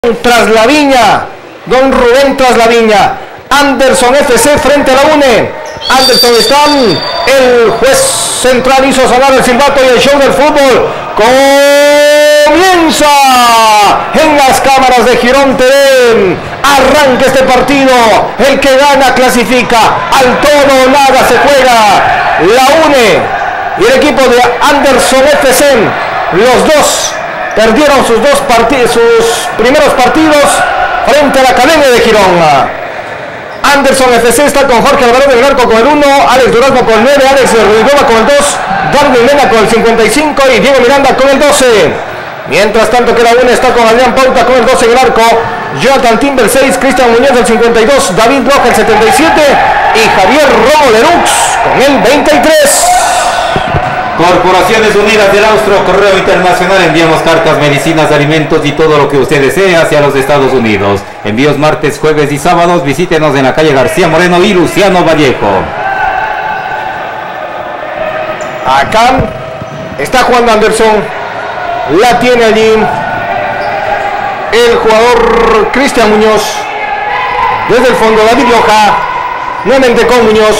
Traslaviña, don Rubén Traslaviña. Anderson FC frente a la UNE. Anderson está, el juez central hizo sonar el silbato y el show del fútbol comienza en las cámaras de Girón TV. Arranca este partido, el que gana clasifica, al todo o nada se juega. La UNE y el equipo de Anderson FC, los dos perdieron sus primeros partidos frente a la Academia de Girón. Anderson FC está con Jorge Alvarado del Arco con el 1, Alex Durazno con el 9, Alex Ruigova con el 2, Darwin Mena con el 55 y Diego Miranda con el 12. Mientras tanto que la UNE está con Adrián Pauta con el 12 en el arco, Jonathan Timber 6, Cristian Muñoz el 52, David Roja el 77 y Javier Romo Lerux con el 23. Corporaciones Unidas del Austro, Correo Internacional, enviamos cartas, medicinas, alimentos y todo lo que usted desee hacia los Estados Unidos. Envíos martes, jueves y sábados. Visítenos en la calle García Moreno y Luciano Vallejo. Acá está jugando Anderson, la tiene allí el jugador Cristian Muñoz. Desde el fondo David Loja, nuevamente con Muñoz.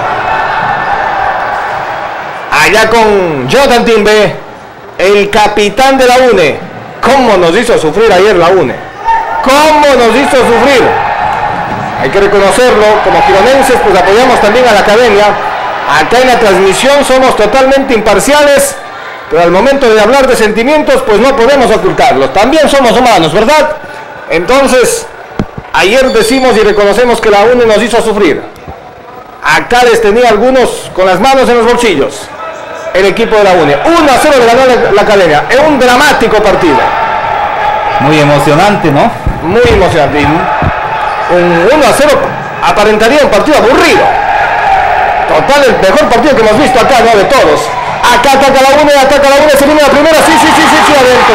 Allá con Jonathan Timbe, el capitán de la UNE. ¿Cómo nos hizo sufrir ayer la UNE? ¿Cómo nos hizo sufrir? Hay que reconocerlo, como gironenses pues apoyamos también a la academia. Acá en la transmisión somos totalmente imparciales, pero al momento de hablar de sentimientos pues no podemos ocultarlos. También somos humanos, ¿verdad? Entonces, ayer decimos y reconocemos que la UNE nos hizo sufrir. Acá les tenía algunos con las manos en los bolsillos. El equipo de la UNE, 1-0 le ganó la academia, es un dramático partido. Muy emocionante, ¿no? Muy emocionante. Un 1-0 aparentaría un partido aburrido. Total, el mejor partido que hemos visto acá, ¿no? De todos. Acá ataca la UNE, se viene la primera, sí, adentro.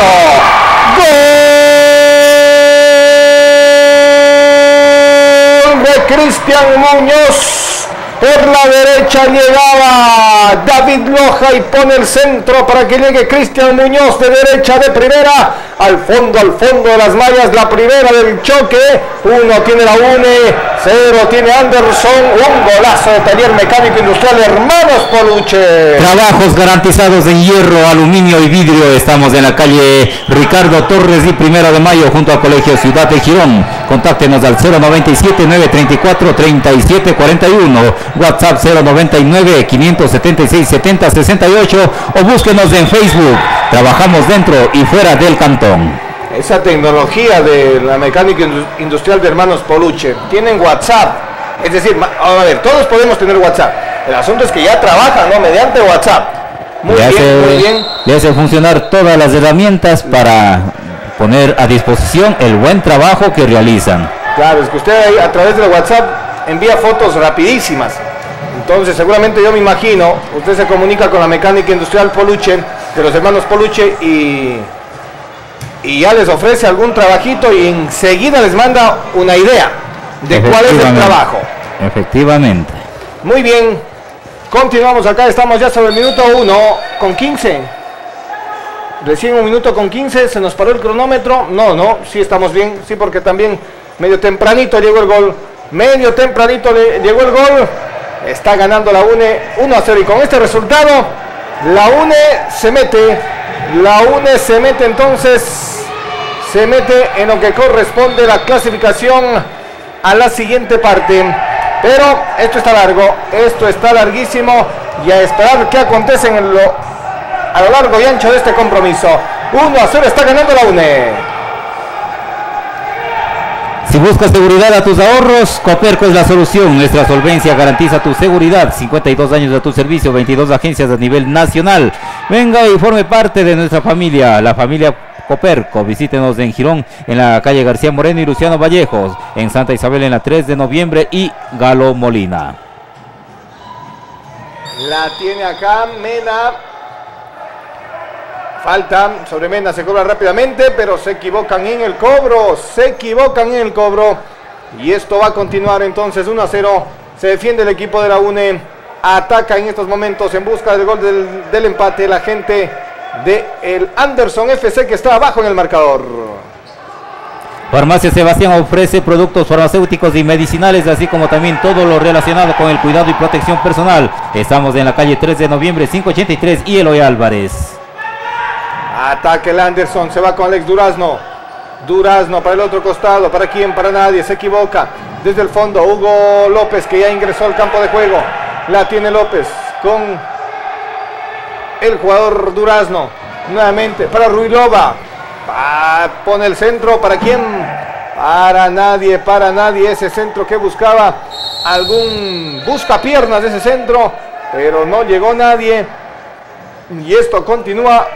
¡Gol de Cristian Muñoz! Por la derecha llegaba David Loja y pone el centro para que llegue Cristian Muñoz de derecha de primera. Al fondo de las mallas, la primera del choque. 1 tiene la UNE, 0 tiene Anderson. Un golazo de Taller Mecánico Industrial Hermanos Poluche. Trabajos garantizados en hierro, aluminio y vidrio. Estamos en la calle Ricardo Torres y 1 de Mayo junto al Colegio Ciudad de Girón. Contáctenos al 097-934-3741, WhatsApp 099-576-7068 o búsquenos en Facebook. Trabajamos dentro y fuera del cantón. Esa tecnología de la mecánica industrial de Hermanos Poluche, tienen WhatsApp, es decir, a ver, todos podemos tener WhatsApp, el asunto es que ya trabajan, ¿no? Mediante WhatsApp. Muy bien. Le hace funcionar todas las herramientas para poner a disposición el buen trabajo que realizan. Claro, es que usted a través de WhatsApp envía fotos rapidísimas. Entonces seguramente yo me imagino, usted se comunica con la mecánica industrial Poluche, de los hermanos Poluche, y ya les ofrece algún trabajito y enseguida les manda una idea de cuál es el trabajo. Efectivamente. Muy bien, continuamos acá, estamos ya sobre el minuto 1:15. Recién 1 minuto con 15, se nos paró el cronómetro. No, sí estamos bien, sí, porque también medio tempranito llegó el gol. Llegó el gol. Está ganando la UNE 1-0 y con este resultado la UNE se mete entonces, se mete en lo que corresponde la clasificación a la siguiente parte. Pero esto está largo, esto está larguísimo y a esperar qué acontece a lo largo y ancho de este compromiso. 1-0 está ganando la UNE. Si buscas seguridad a tus ahorros, Coperco es la solución. Nuestra solvencia garantiza tu seguridad. 52 años de tu servicio, 22 agencias a nivel nacional. Venga y forme parte de nuestra familia, la familia Coperco. Visítenos en Girón, en la calle García Moreno y Luciano Vallejos. En Santa Isabel en la 3 de noviembre y Galo Molina. La tiene acá Mena. Falta sobre Mena, se cobra rápidamente, pero se equivocan en el cobro. Y esto va a continuar entonces 1-0. Se defiende el equipo de la UNE. Ataca en estos momentos en busca del gol del empate la gente de el Anderson FC, que está abajo en el marcador. Farmacia Sebastián ofrece productos farmacéuticos y medicinales, así como también todo lo relacionado con el cuidado y protección personal. Estamos en la calle 3 de noviembre, 583 y Eloy Álvarez. Ataque el Anderson, se va con Alex Durazno. Durazno para el otro costado, ¿para quién? Para nadie, se equivoca. Desde el fondo, Hugo López, que ya ingresó al campo de juego. La tiene López con el jugador Durazno. Nuevamente para Ruilova. Pone el centro, ¿para quién? Para nadie ese centro que buscaba algún buscapiernas de ese centro, pero no llegó nadie. Y esto continúa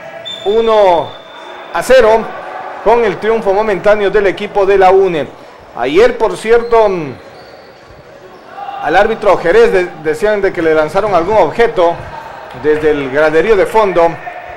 1-0 con el triunfo momentáneo del equipo de la UNE. Ayer, por cierto, al árbitro Jerez decían de que le lanzaron algún objeto desde el graderío de fondo.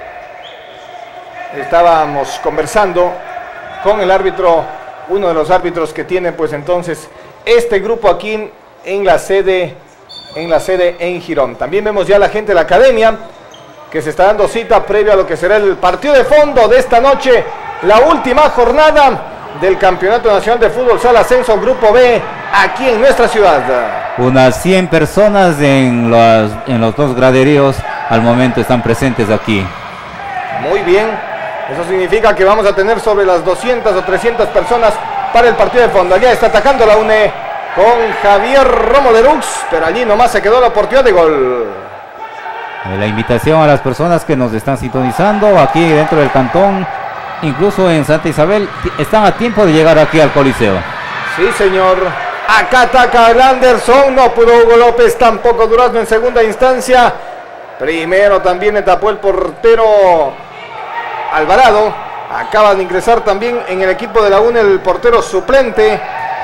Estábamos conversando con el árbitro, uno de los árbitros que tiene pues entonces este grupo aquí en la sede en Girón. También vemos ya a la gente de la academia que se está dando cita previo a lo que será el partido de fondo de esta noche, la última jornada del Campeonato Nacional de Fútbol Sala Ascenso Grupo B aquí en nuestra ciudad. Unas 100 personas en los dos graderíos al momento están presentes aquí. Muy bien. Eso significa que vamos a tener sobre las 200 o 300 personas para el partido de fondo. Allá está atacando la UNE con Javier Romo de Lux, pero allí nomás se quedó la oportunidad de gol. La invitación a las personas que nos están sintonizando aquí dentro del cantón, incluso en Santa Isabel, están a tiempo de llegar aquí al Coliseo. Sí, señor. Acá ataca el Anderson, no pudo Hugo López, tampoco Durazno en segunda instancia. Primero también le tapó el portero Alvarado. Acaba de ingresar también en el equipo de la UNE el portero suplente.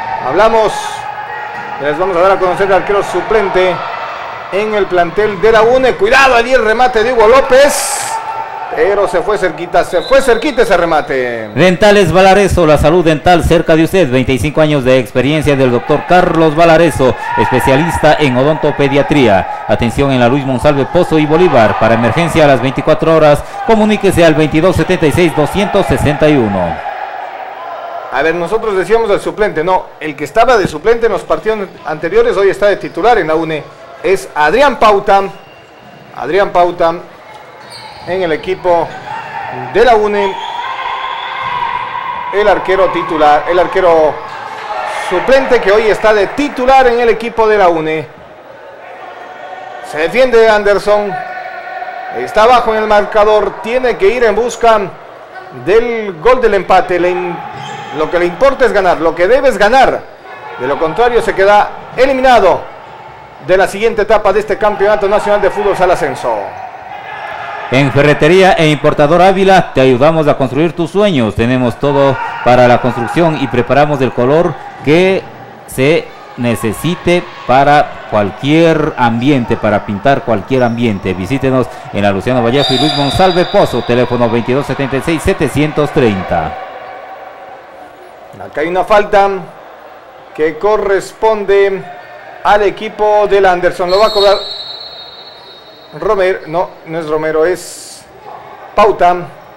Les vamos a dar a conocer el arquero suplente en el plantel de la UNE. Cuidado allí el remate de Hugo López, pero se fue cerquita ese remate. Dentales Valareso, la salud dental cerca de usted. 25 años de experiencia del doctor Carlos Valareso, especialista en odontopediatría. Atención en la Luis Monsalve Pozo y Bolívar. Para emergencia a las 24 horas, comuníquese al 2276-261. A ver, nosotros decíamos el suplente, no, el que estaba de suplente en los partidos anteriores hoy está de titular en la UNE. Es Adrián Pauta. Adrián Pauta en el equipo de la UNE, el arquero titular, el arquero suplente que hoy está de titular en el equipo de la UNE. Se defiende Anderson, está abajo en el marcador, tiene que ir en busca del gol del empate. Lo que le importa es ganar, lo que debe es ganar, de lo contrario se queda eliminado de la siguiente etapa de este Campeonato Nacional de Fútbol Sala Ascenso. En Ferretería e Importador Ávila te ayudamos a construir tus sueños. Tenemos todo para la construcción y preparamos el color que se necesite para cualquier ambiente, para pintar cualquier ambiente. Visítenos en la Luciano Vallejo y Luis Monsalve Pozo, teléfono 2276-730. Acá hay una falta que corresponde al equipo del Anderson. Lo va a cobrar Romero, no es Romero, es Pauta.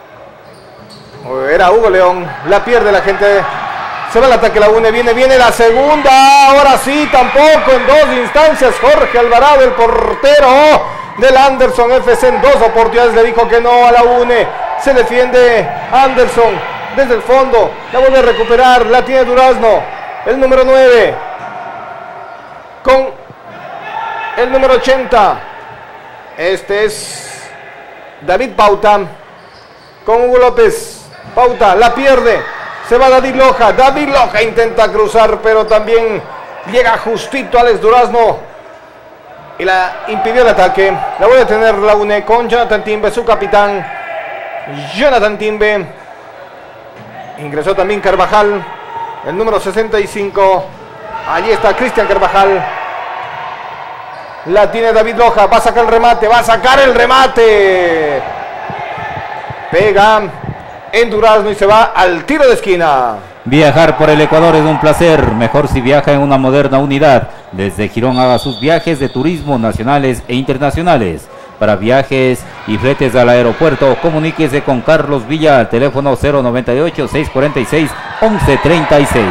Era Hugo León, la pierde la gente. Se va el ataque, la UNE, viene la segunda. Ahora sí, tampoco en dos instancias. Jorge Alvarado, el portero del Anderson FC, en dos oportunidades le dijo que no a la UNE. Se defiende Anderson desde el fondo, la vuelve a recuperar, la tiene Durazno, el número 9 con el número 80. Este es David Pauta con Hugo López. Pauta la pierde, se va David Loja. David Loja intenta cruzar, pero también llega justito Alex Durazno y la impidió el ataque. La voy a tener la UNE con Jonathan Timbe, su capitán. Jonathan Timbe. Ingresó también Carvajal, el número 65. Allí está Cristian Carvajal. La tiene David Loja, va a sacar el remate, pega en Durazno y se va al tiro de esquina. Viajar por el Ecuador es un placer, mejor si viaja en una moderna unidad. Desde Girón haga sus viajes de turismo nacionales e internacionales. para viajes y fletes al aeropuerto. Comuníquese con Carlos Villa al teléfono 098-646-1136.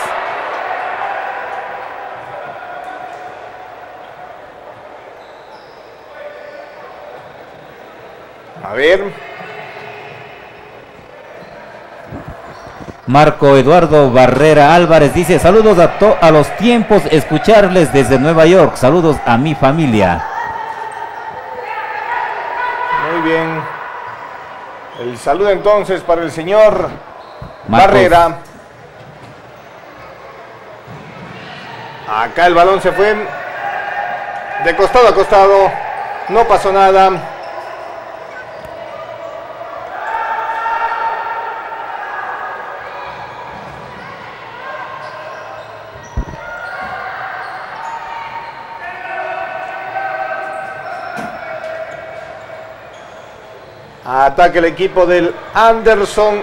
A ver. Marco Eduardo Barrera Álvarez dice: saludos a los tiempos, escucharles desde Nueva York. Saludos a mi familia. Muy bien. El saludo entonces para el señor Barrera. Acá el balón se fue de costado a costado. No pasó nada. Ataque el equipo del Anderson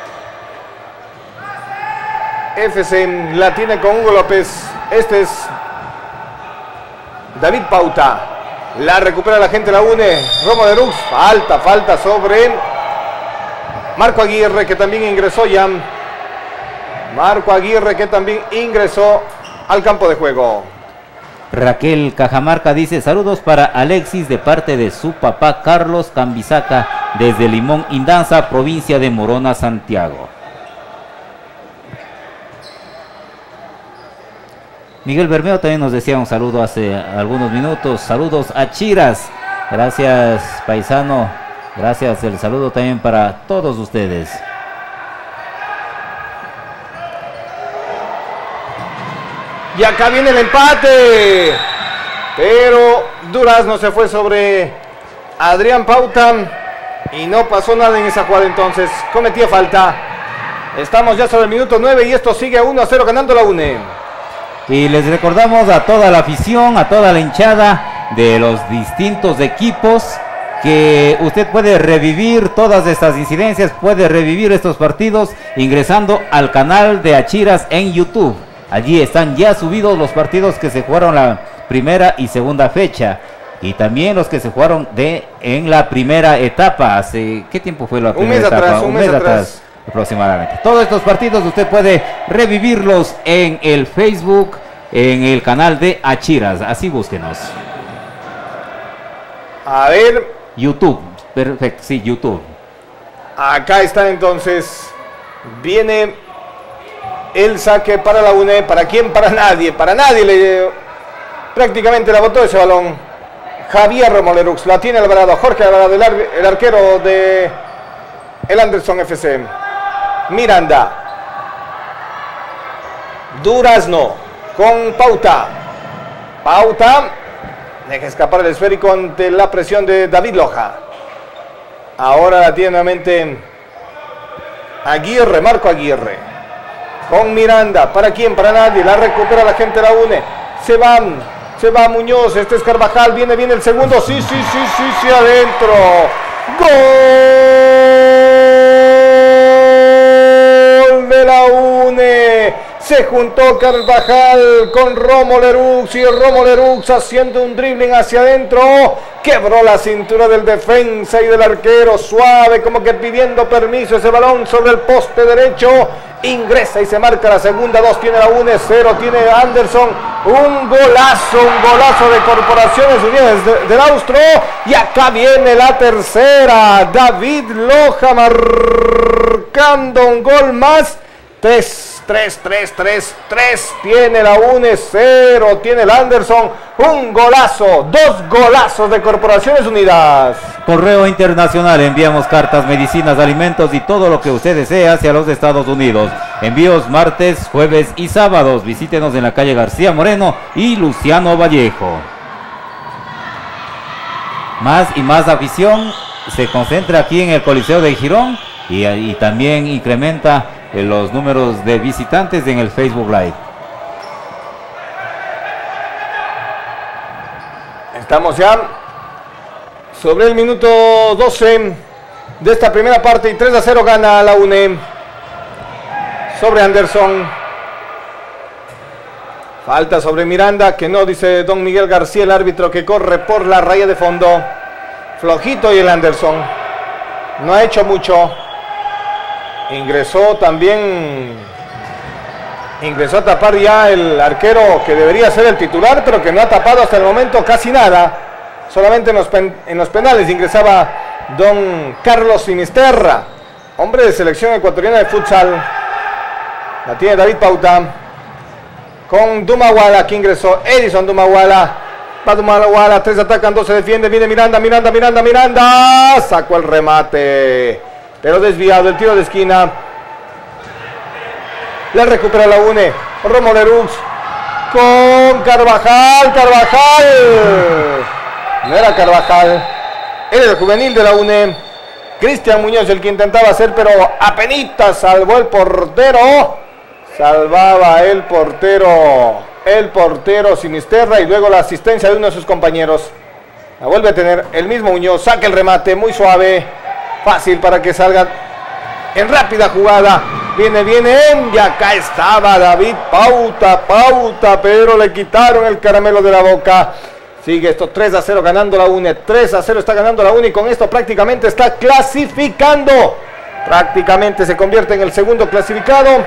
FC. La tiene con Hugo López. Este es David Pauta. La recupera la gente, la une Romo de Lux. Falta sobre Marco Aguirre, que también ingresó ya. Marco Aguirre, que también ingresó al campo de juego. Raquel Cajamarca dice: saludos para Alexis de parte de su papá Carlos Cambisaca desde Limón Indanza, provincia de Morona, Santiago. Miguel Bermeo también nos decía un saludo hace algunos minutos. Saludos a Chiras. Gracias, paisano. Gracias, el saludo también para todos ustedes. Y acá viene el empate. Pero Durazno se fue sobre Adrián Pauta. Y no pasó nada en esa jugada entonces. Cometía falta. Estamos ya sobre el minuto 9 y esto sigue 1-0 ganando la UNE. Y les recordamos a toda la afición, a toda la hinchada de los distintos equipos, que usted puede revivir todas estas incidencias, puede revivir estos partidos ingresando al canal de Achiras en YouTube. Allí están ya subidos los partidos que se jugaron la primera y segunda fecha. Y también los que se jugaron en la primera etapa. ¿Qué tiempo fue la primera etapa? Un mes atrás aproximadamente. Todos estos partidos usted puede revivirlos en el Facebook, en el canal de Achiras. Así búsquenos. A ver. YouTube. Perfecto, sí, YouTube. Acá está entonces. Viene el saque para la UNE. ¿Para quién? Para nadie. Para nadie. Prácticamente la botó ese balón Javier Romolerux. La tiene Alvarado. Jorge Alvarado, el arquero de el Anderson FC. Miranda. Durazno con Pauta. Pauta deja escapar el esférico ante la presión de David Loja. Ahora la tiene nuevamente Aguirre, Marco Aguirre. Con Miranda. ¿Para quién? Para nadie. La recupera la gente, la une. Se va Muñoz. Este es Carvajal. Viene el segundo. Sí, adentro. ¡Gol de la UNE! Se juntó Carvajal con Romo Lerux y Romo Lerux haciendo un dribbling hacia adentro. Quebró la cintura del defensa y del arquero. Suave, como que pidiendo permiso. Ese balón sobre el poste derecho. Ingresa y se marca la segunda. 2 tiene la UNE, 0 tiene Anderson. Un golazo de Corporaciones Unidas del Austro. Y acá viene la tercera. David Loja marcando un gol más. 3 tiene la UNE, 0 tiene el Anderson. Un golazo, 2 golazos de Corporaciones Unidas. Correo internacional, enviamos cartas, medicinas, alimentos y todo lo que usted desee hacia los Estados Unidos. Envíos martes, jueves y sábados. Visítenos en la calle García Moreno y Luciano Vallejo. Más y más afición se concentra aquí en el Coliseo de Girón y también incrementa los números de visitantes en el Facebook Live. Estamos ya sobre el minuto 12 de esta primera parte y 3-0 gana la UNE sobre Anderson. Falta sobre Miranda, que no, dice don Miguel García, el árbitro, que corre por la raya de fondo. flojito y el Anderson no ha hecho mucho. Ingresó a tapar ya el arquero que debería ser el titular, pero que no ha tapado hasta el momento casi nada. Solamente en los penales ingresaba don Carlos Sinisterra, hombre de selección ecuatoriana de futsal. La tiene David Pauta con Dumaguala, que ingresó Edison Dumaguala. Va Dumaguala, 3 atacan, 2 se defiende. Viene Miranda, sacó el remate, pero desviado el tiro de esquina. La recupera la UNE. Romo Lerux con Carvajal. No era Carvajal, era el juvenil de la UNE. Cristian Muñoz el que intentaba hacer, pero apenitas salvó el portero. Salvaba el portero Sinisterra, y luego la asistencia de uno de sus compañeros. La vuelve a tener el mismo Muñoz. Saca el remate muy suave, fácil para que salga en rápida jugada. Viene, y acá estaba David Pauta, pero le quitaron el caramelo de la boca. Sigue esto 3-0 ganando la UNE. 3-0 está ganando la UNE, y con esto prácticamente está clasificando. Prácticamente se convierte en el segundo clasificado.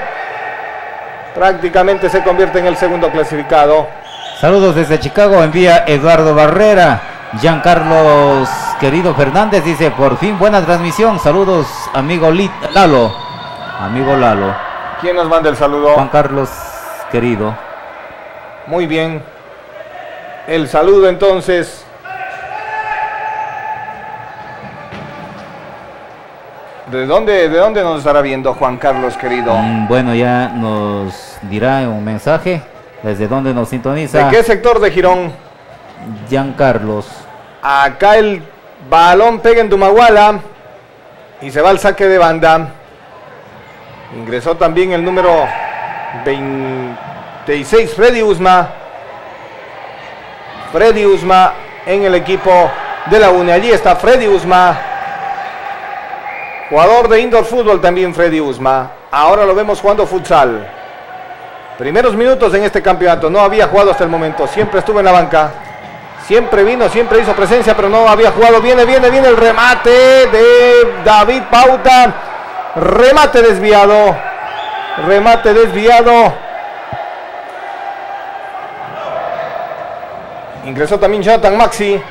Saludos desde Chicago, envía Eduardo Barrera. Giancarlos querido Fernández dice: por fin buena transmisión. Saludos, amigo Lalo. ¿Quién nos manda el saludo? Juan Carlos querido. Muy bien. El saludo entonces. ¿De dónde nos estará viendo Juan Carlos querido? Bueno, ya nos dirá en un mensaje desde dónde nos sintoniza. ¿De qué sector de Girón? Giancarlos. Acá el balón pega en Dumaguala y se va al saque de banda. Ingresó también el número 26, Freddy Usma en el equipo de la UNE. Allí está Freddy Usma, jugador de indoor fútbol también Freddy Usma. Ahora lo vemos jugando futsal. Primeros minutos en este campeonato. No había jugado hasta el momento. Siempre estuvo en la banca. Siempre vino, siempre hizo presencia, pero no había jugado. Viene el remate de David Pauta. Remate desviado. Ingresó también Jonathan Maxi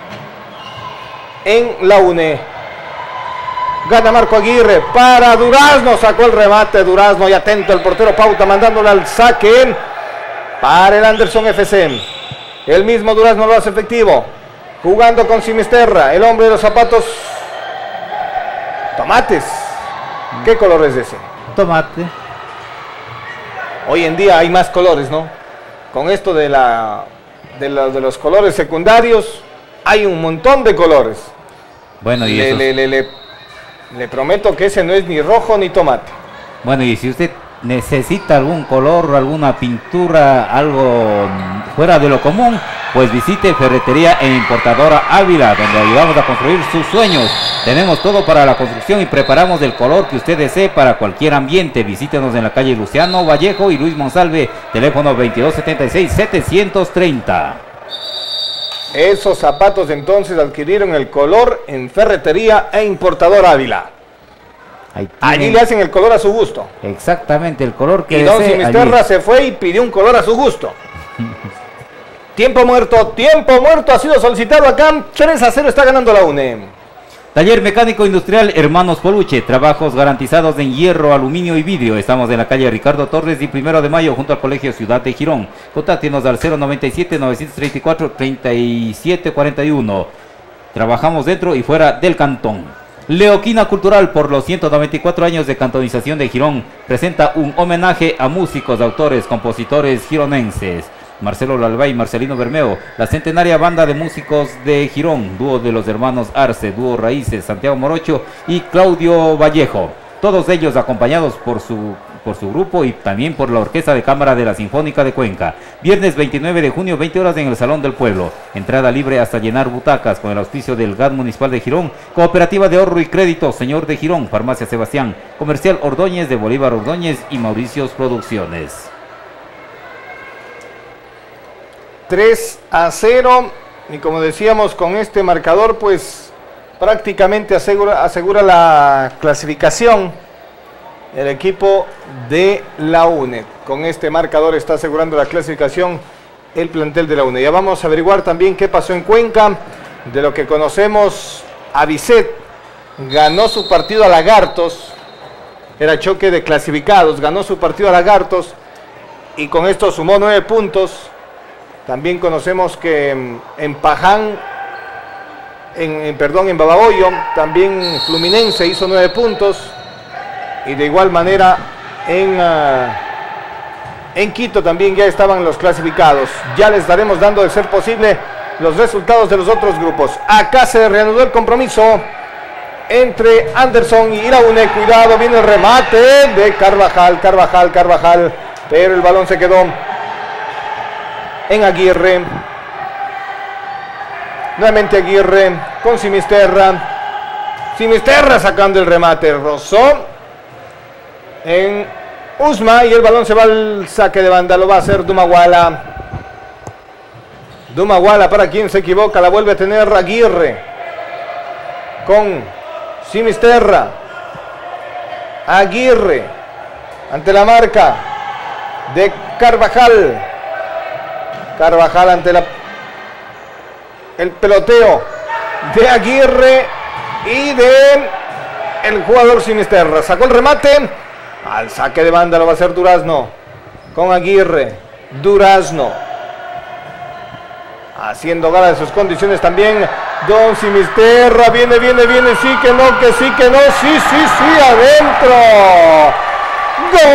en la UNE. Gana Marco Aguirre para Durazno. Sacó el remate Durazno, y atento el portero Pauta mandándole al saque para el Anderson FC. El mismo Durazno lo hace efectivo, jugando con Sinisterra, el hombre de los zapatos tomates. ¿Qué color es ese? Tomate. Hoy en día hay más colores, ¿no? Con esto de los colores secundarios, hay un montón de colores. Bueno, y le prometo que ese no es ni rojo ni tomate. Bueno, y si usted necesita algún color, alguna pintura, algo fuera de lo común, pues visite Ferretería e Importadora Ávila, donde ayudamos a construir sus sueños. Tenemos todo para la construcción y preparamos el color que usted desee para cualquier ambiente. Visítenos en la calle Luciano Vallejo y Luis Monsalve, teléfono 2276-730. Esos zapatos entonces adquirieron el color en Ferretería e Importadora Ávila. Allí le hacen el color a su gusto. Exactamente, el color que desee. Y don Sinisterra se fue y pidió un color a su gusto. Tiempo muerto ha sido solicitado acá. 3-0 está ganando la UNE. Taller Mecánico Industrial Hermanos Coluche, trabajos garantizados en hierro, aluminio y vidrio. Estamos en la calle Ricardo Torres y 1 de Mayo, junto al Colegio Ciudad de Girón. Contáctenos al 097-934-3741. Trabajamos dentro y fuera del cantón. Leoquina Cultural, por los 194 años de cantonización de Girón, presenta un homenaje a músicos, autores, compositores gironenses. Marcelo Lalbay, Marcelino Bermeo, la centenaria banda de músicos de Girón, dúo de los hermanos Arce, dúo Raíces, Santiago Morocho y Claudio Vallejo. Todos ellos acompañados por su grupo y también por la Orquesta de Cámara de la Sinfónica de Cuenca. Viernes 29 de junio, 20 horas en el Salón del Pueblo. Entrada libre hasta llenar butacas, con el auspicio del GAD Municipal de Girón, Cooperativa de Ahorro y Crédito Señor de Girón, Farmacia Sebastián, Comercial Ordóñez de Bolívar Ordóñez y Mauricios Producciones. 3-0, y como decíamos, con este marcador pues prácticamente asegura la clasificación el equipo de la UNE. Con este marcador está asegurando la clasificación el plantel de la UNE. Ya vamos a averiguar también qué pasó en Cuenca. De lo que conocemos, Avicet ganó su partido a Lagartos. Era choque de clasificados. Ganó su partido a Lagartos y con esto sumó 9 puntos. También conocemos que en Paján, en Babahoyo, también Fluminense hizo 9 puntos. Y de igual manera en Quito también ya estaban los clasificados. Ya les estaremos dando, de ser posible, los resultados de los otros grupos. Acá se reanudó el compromiso entre Anderson y la UNE. Cuidado, viene el remate de Carvajal. Pero el balón se quedó en Aguirre. Nuevamente Aguirre con Simisterra. Simisterra sacando el remate. Rozó en Usma y el balón se va al saque de banda. Lo va a hacer Dumaguala. Dumaguala, para quien se equivoca, la vuelve a tener Aguirre con Simisterra. Aguirre ante la marca de Carvajal. Carvajal ante el peloteo de Aguirre y de el jugador Simisterra. Sacó el remate al saque de banda, lo va a hacer Durazno con Aguirre. Durazno haciendo gala de sus condiciones también. Don Simisterra, viene, sí que no, sí, adentro. ¡Gol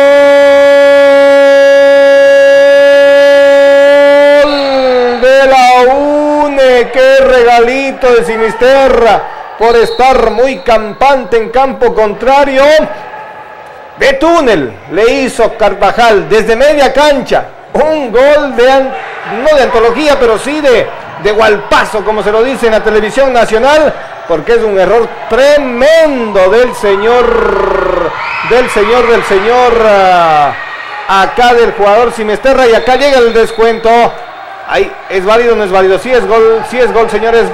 de la UNE! ¡Qué regalito de Simisterra por estar muy campante en campo contrario! De túnel le hizo Carvajal desde media cancha. Un gol no de antología, pero sí de gualpazo, como se lo dice en la televisión nacional, porque es un error tremendo del señor acá del jugador Simisterra. Y acá llega el descuento. Ahí, ¿es válido o no es válido? Sí es gol, señores.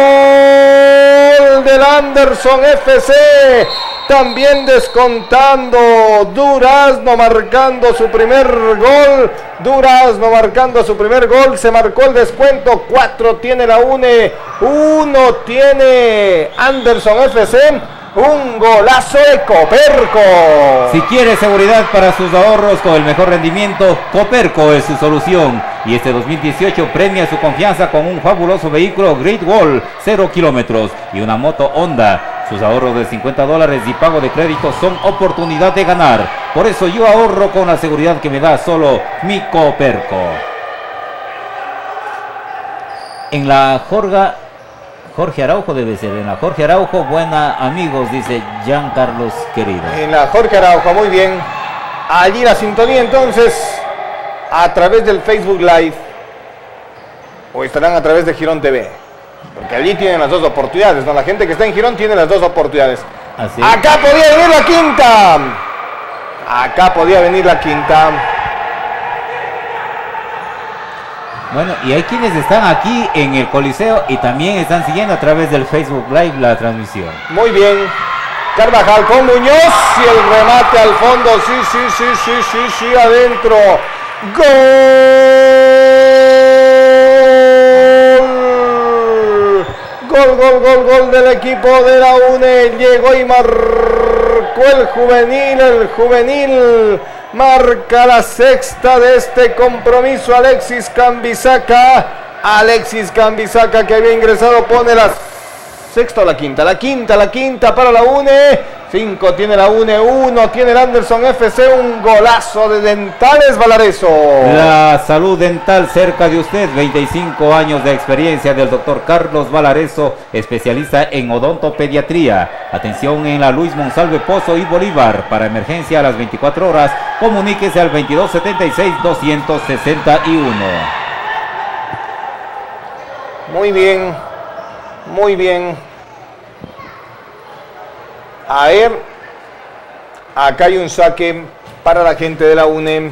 Gol del Anderson FC. También descontando Durazno, marcando su primer gol. Se marcó el descuento. 4 tiene la UNE, 1 tiene Anderson FC. Un golazo de Coperco. Si quiere seguridad para sus ahorros con el mejor rendimiento, Coperco es su solución. Y este 2018 premia su confianza con un fabuloso vehículo Great Wall 0 kilómetros y una moto Honda. Sus ahorros de $50 y pago de crédito son oportunidad de ganar. Por eso yo ahorro con la seguridad que me da solo mi Coperco. En la Jorge Araujo debe ser. En la Jorge Araujo, buena amigos, dice Jean Carlos querido. En la Jorge Araujo, muy bien. Allí la sintonía entonces a través del Facebook Live. O estarán a través de Girón TV. Porque allí tienen las dos oportunidades, ¿no? La gente que está en Girón tiene las dos oportunidades. Así. Acá podía venir la quinta. Acá podía venir la quinta. Bueno, y hay quienes están aquí en el Coliseo y también están siguiendo a través del Facebook Live la transmisión. Muy bien. Carvajal con Muñoz y el remate al fondo. Sí, adentro. Gol del equipo de la UNE. Llegó y marcó el juvenil. Marca la sexta de este compromiso Alexis Cambisaca. Que había ingresado, pone la sexta o la quinta. La quinta para la UNE. 5 tiene la UNE, 1 tiene el Anderson FC. Un golazo de Dentales Valareso. La salud dental cerca de usted. 25 años de experiencia del doctor Carlos Valareso, especialista en odontopediatría. Atención en la Luis Monsalve Pozo y Bolívar. Para emergencia a las 24 horas, comuníquese al 2276-261. Muy bien. A ver, acá hay un saque para la gente de la UNE.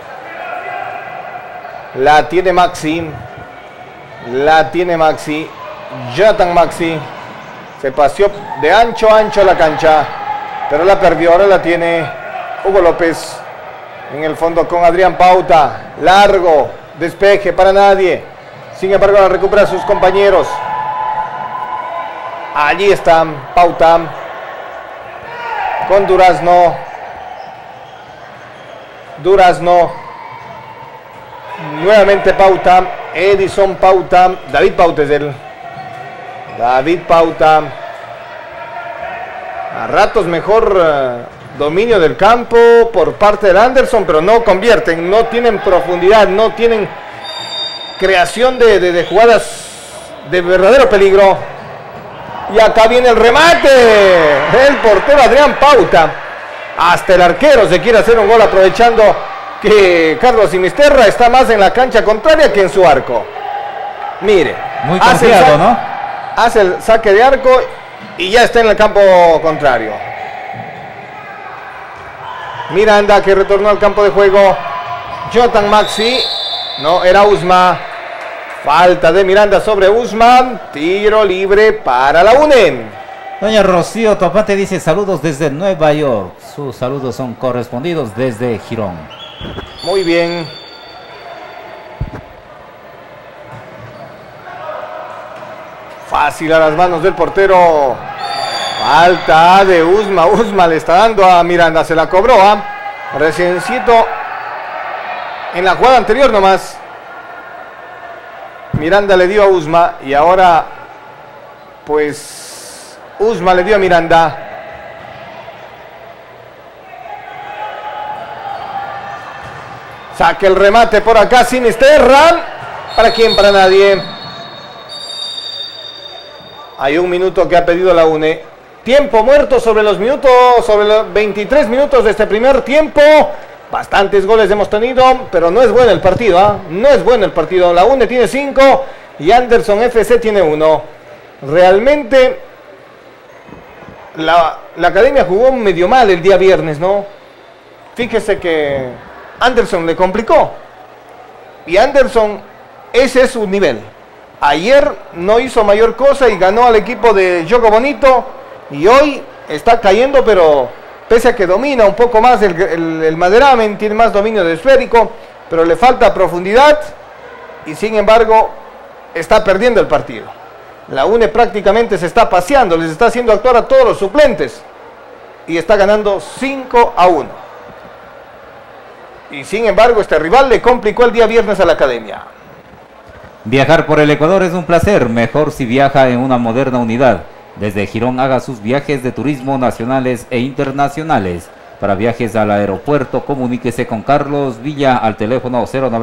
La tiene Maxi. Jonathan Maxi se paseó de ancho a ancho la cancha, pero la perdió. Ahora la tiene Hugo López en el fondo con Adrián Pauta. Largo, despeje para nadie. Sin embargo, la recupera sus compañeros. Allí está Pauta con Durazno. Nuevamente Pauta. Edison Pauta. David Pauta es él. David Pauta. A ratos mejor dominio del campo por parte del Anderson, pero no convierten, no tienen profundidad, no tienen creación de jugadas de verdadero peligro. Y acá viene el remate. El portero Adrián Pauta. Hasta el arquero se quiere hacer un gol, aprovechando que Carlos Sinisterra está más en la cancha contraria que en su arco. Mire, muy confiado, ¿no? Hace el saque de arco y ya está en el campo contrario. Miranda, que retornó al campo de juego. Jonathan Maxi. No, era Usma. Falta de Miranda sobre Usman. Tiro libre para la UNE. Doña Rocío Topate dice saludos desde Nueva York. Sus saludos son correspondidos desde Girón. Muy bien. Fácil a las manos del portero. Falta de Usma. Usma le está dando a Miranda. Se la cobró reciencito en la jugada anterior nomás. Miranda le dio a Usma y ahora pues Usma le dio a Miranda. Saque el remate por acá, Sinisterra. ¿Para quién? Para nadie. Hay un minuto que ha pedido la UNE. Tiempo muerto sobre los 23 minutos de este primer tiempo. Bastantes goles hemos tenido, pero no es bueno el partido, no es bueno el partido. La UNE tiene 5 y Anderson FC tiene 1. Realmente la academia jugó medio mal el día viernes, ¿no? Fíjese que Anderson le complicó. Y Anderson, ese es su nivel. Ayer no hizo mayor cosa y ganó al equipo de Jogo Bonito. Y hoy está cayendo, pero pese a que domina un poco más el Maderamen, tiene más dominio de esférico, pero le falta profundidad y sin embargo está perdiendo el partido. La UNE prácticamente se está paseando, les está haciendo actuar a todos los suplentes y está ganando 5-1. Y sin embargo este rival le complicó el día viernes a la academia. Viajar por el Ecuador es un placer, mejor si viaja en una moderna unidad. Desde Girón haga sus viajes de turismo nacionales e internacionales. Para viajes al aeropuerto, comuníquese con Carlos Villa al teléfono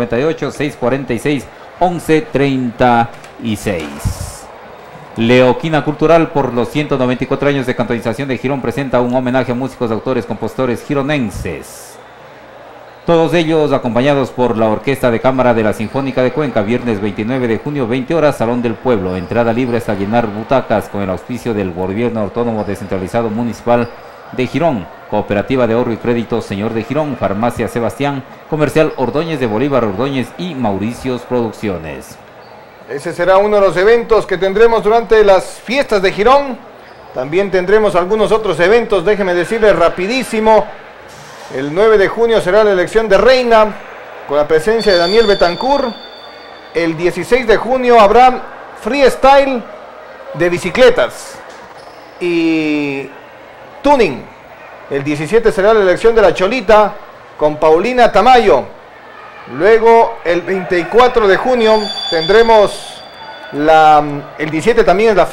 098-646-1136. Leoquina Cultural, por los 194 años de cantonización de Girón, presenta un homenaje a músicos, autores, compositores gironenses. Todos ellos acompañados por la Orquesta de Cámara de la Sinfónica de Cuenca, viernes 29 de junio, 20 horas, Salón del Pueblo. Entrada libre hasta llenar butacas, con el auspicio del Gobierno Autónomo Descentralizado Municipal de Girón, Cooperativa de Ahorro y Crédito Señor de Girón, Farmacia Sebastián, Comercial Ordóñez de Bolívar Ordóñez y Mauricios Producciones. Ese será uno de los eventos que tendremos durante las fiestas de Girón. También tendremos algunos otros eventos, déjeme decirles rapidísimo. El 9 de junio será la elección de reina, con la presencia de Daniel Betancourt. El 16 de junio habrá freestyle de bicicletas y tuning. El 17 será la elección de la Cholita, con Paulina Tamayo. Luego, el 24 de junio, tendremos el 17 también es la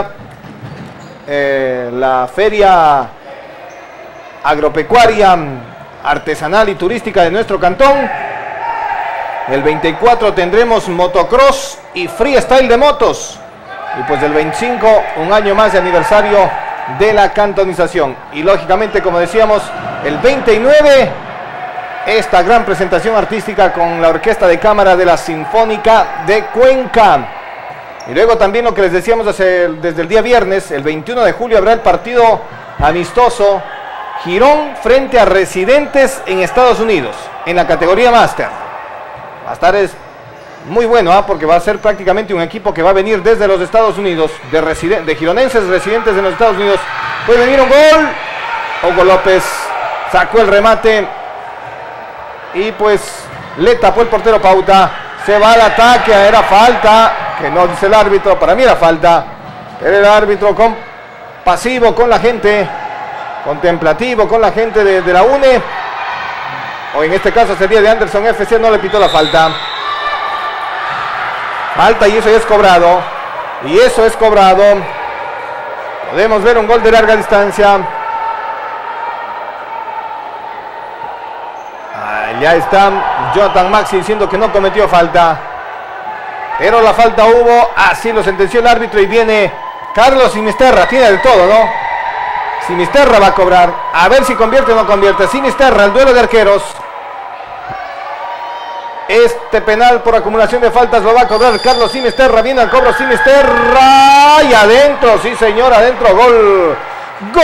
feria agropecuaria, artesanal y turística de nuestro cantón. El 24 tendremos motocross y freestyle de motos. Y pues el 25, un año más de aniversario de la cantonización. Y lógicamente, como decíamos, el 29, esta gran presentación artística con la Orquesta de Cámara de la Sinfónica de Cuenca. Y luego también lo que les decíamos desde el día viernes, el 21 de julio habrá el partido amistoso Girón frente a Residentes en Estados Unidos, en la categoría Máster. Va a estar muy bueno, porque va a ser prácticamente un equipo que va a venir desde los Estados Unidos, de gironenses residentes en los Estados Unidos. Puede venir un gol. Hugo López sacó el remate y pues le tapó el portero Pauta. Se va al ataque, era falta, que no dice el árbitro, para mí era falta. Era el árbitro pasivo con la gente, contemplativo con la gente de la UNE, o en este caso sería de Anderson FC, no le pitó la falta. Falta y eso ya es cobrado. Y eso es cobrado. Podemos ver un gol de larga distancia. Ya está Jonathan Maxi diciendo que no cometió falta. Pero la falta hubo. Así lo sentenció el árbitro. Y viene Carlos Sinisterra. Tiene de todo, ¿no? Sinisterra va a cobrar. A ver si convierte o no convierte. Sinisterra, el duelo de arqueros. Este penal por acumulación de faltas lo va a cobrar Carlos Sinisterra. Viene al cobro Sinisterra. Y adentro, sí señor, adentro. Gol. Gol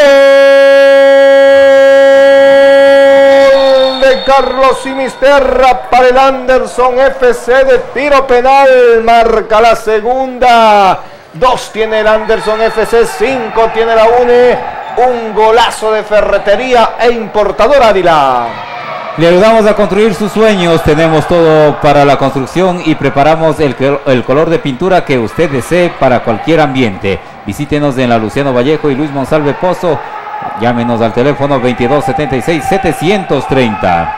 de Carlos Sinisterra para el Anderson FC de tiro penal. Marca la segunda. 2 tiene el Anderson FC, 5 tiene la UNE. Un golazo de Ferretería e Importador Ávila. Le ayudamos a construir sus sueños, tenemos todo para la construcción y preparamos el color de pintura que usted desee para cualquier ambiente. Visítenos en la Luciano Vallejo y Luis Monsalve Pozo. Llámenos al teléfono 2276-730.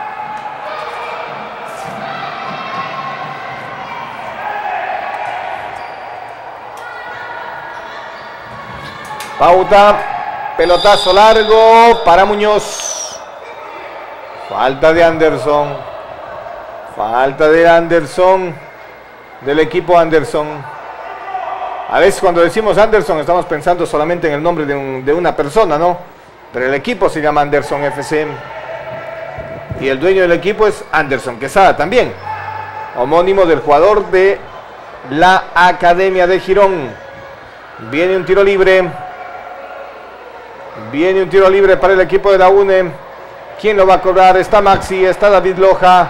Pauta, pelotazo largo para Muñoz. Falta de Anderson. Falta de Anderson. Del equipo Anderson. A veces cuando decimos Anderson estamos pensando solamente en el nombre de una persona, ¿no? Pero el equipo se llama Anderson FC. Y el dueño del equipo es Anderson Quesada también. Homónimo del jugador de la Academia de Girón. Viene un tiro libre. Viene un tiro libre para el equipo de la UNE. ¿Quién lo va a cobrar? Está Maxi, está David Loja.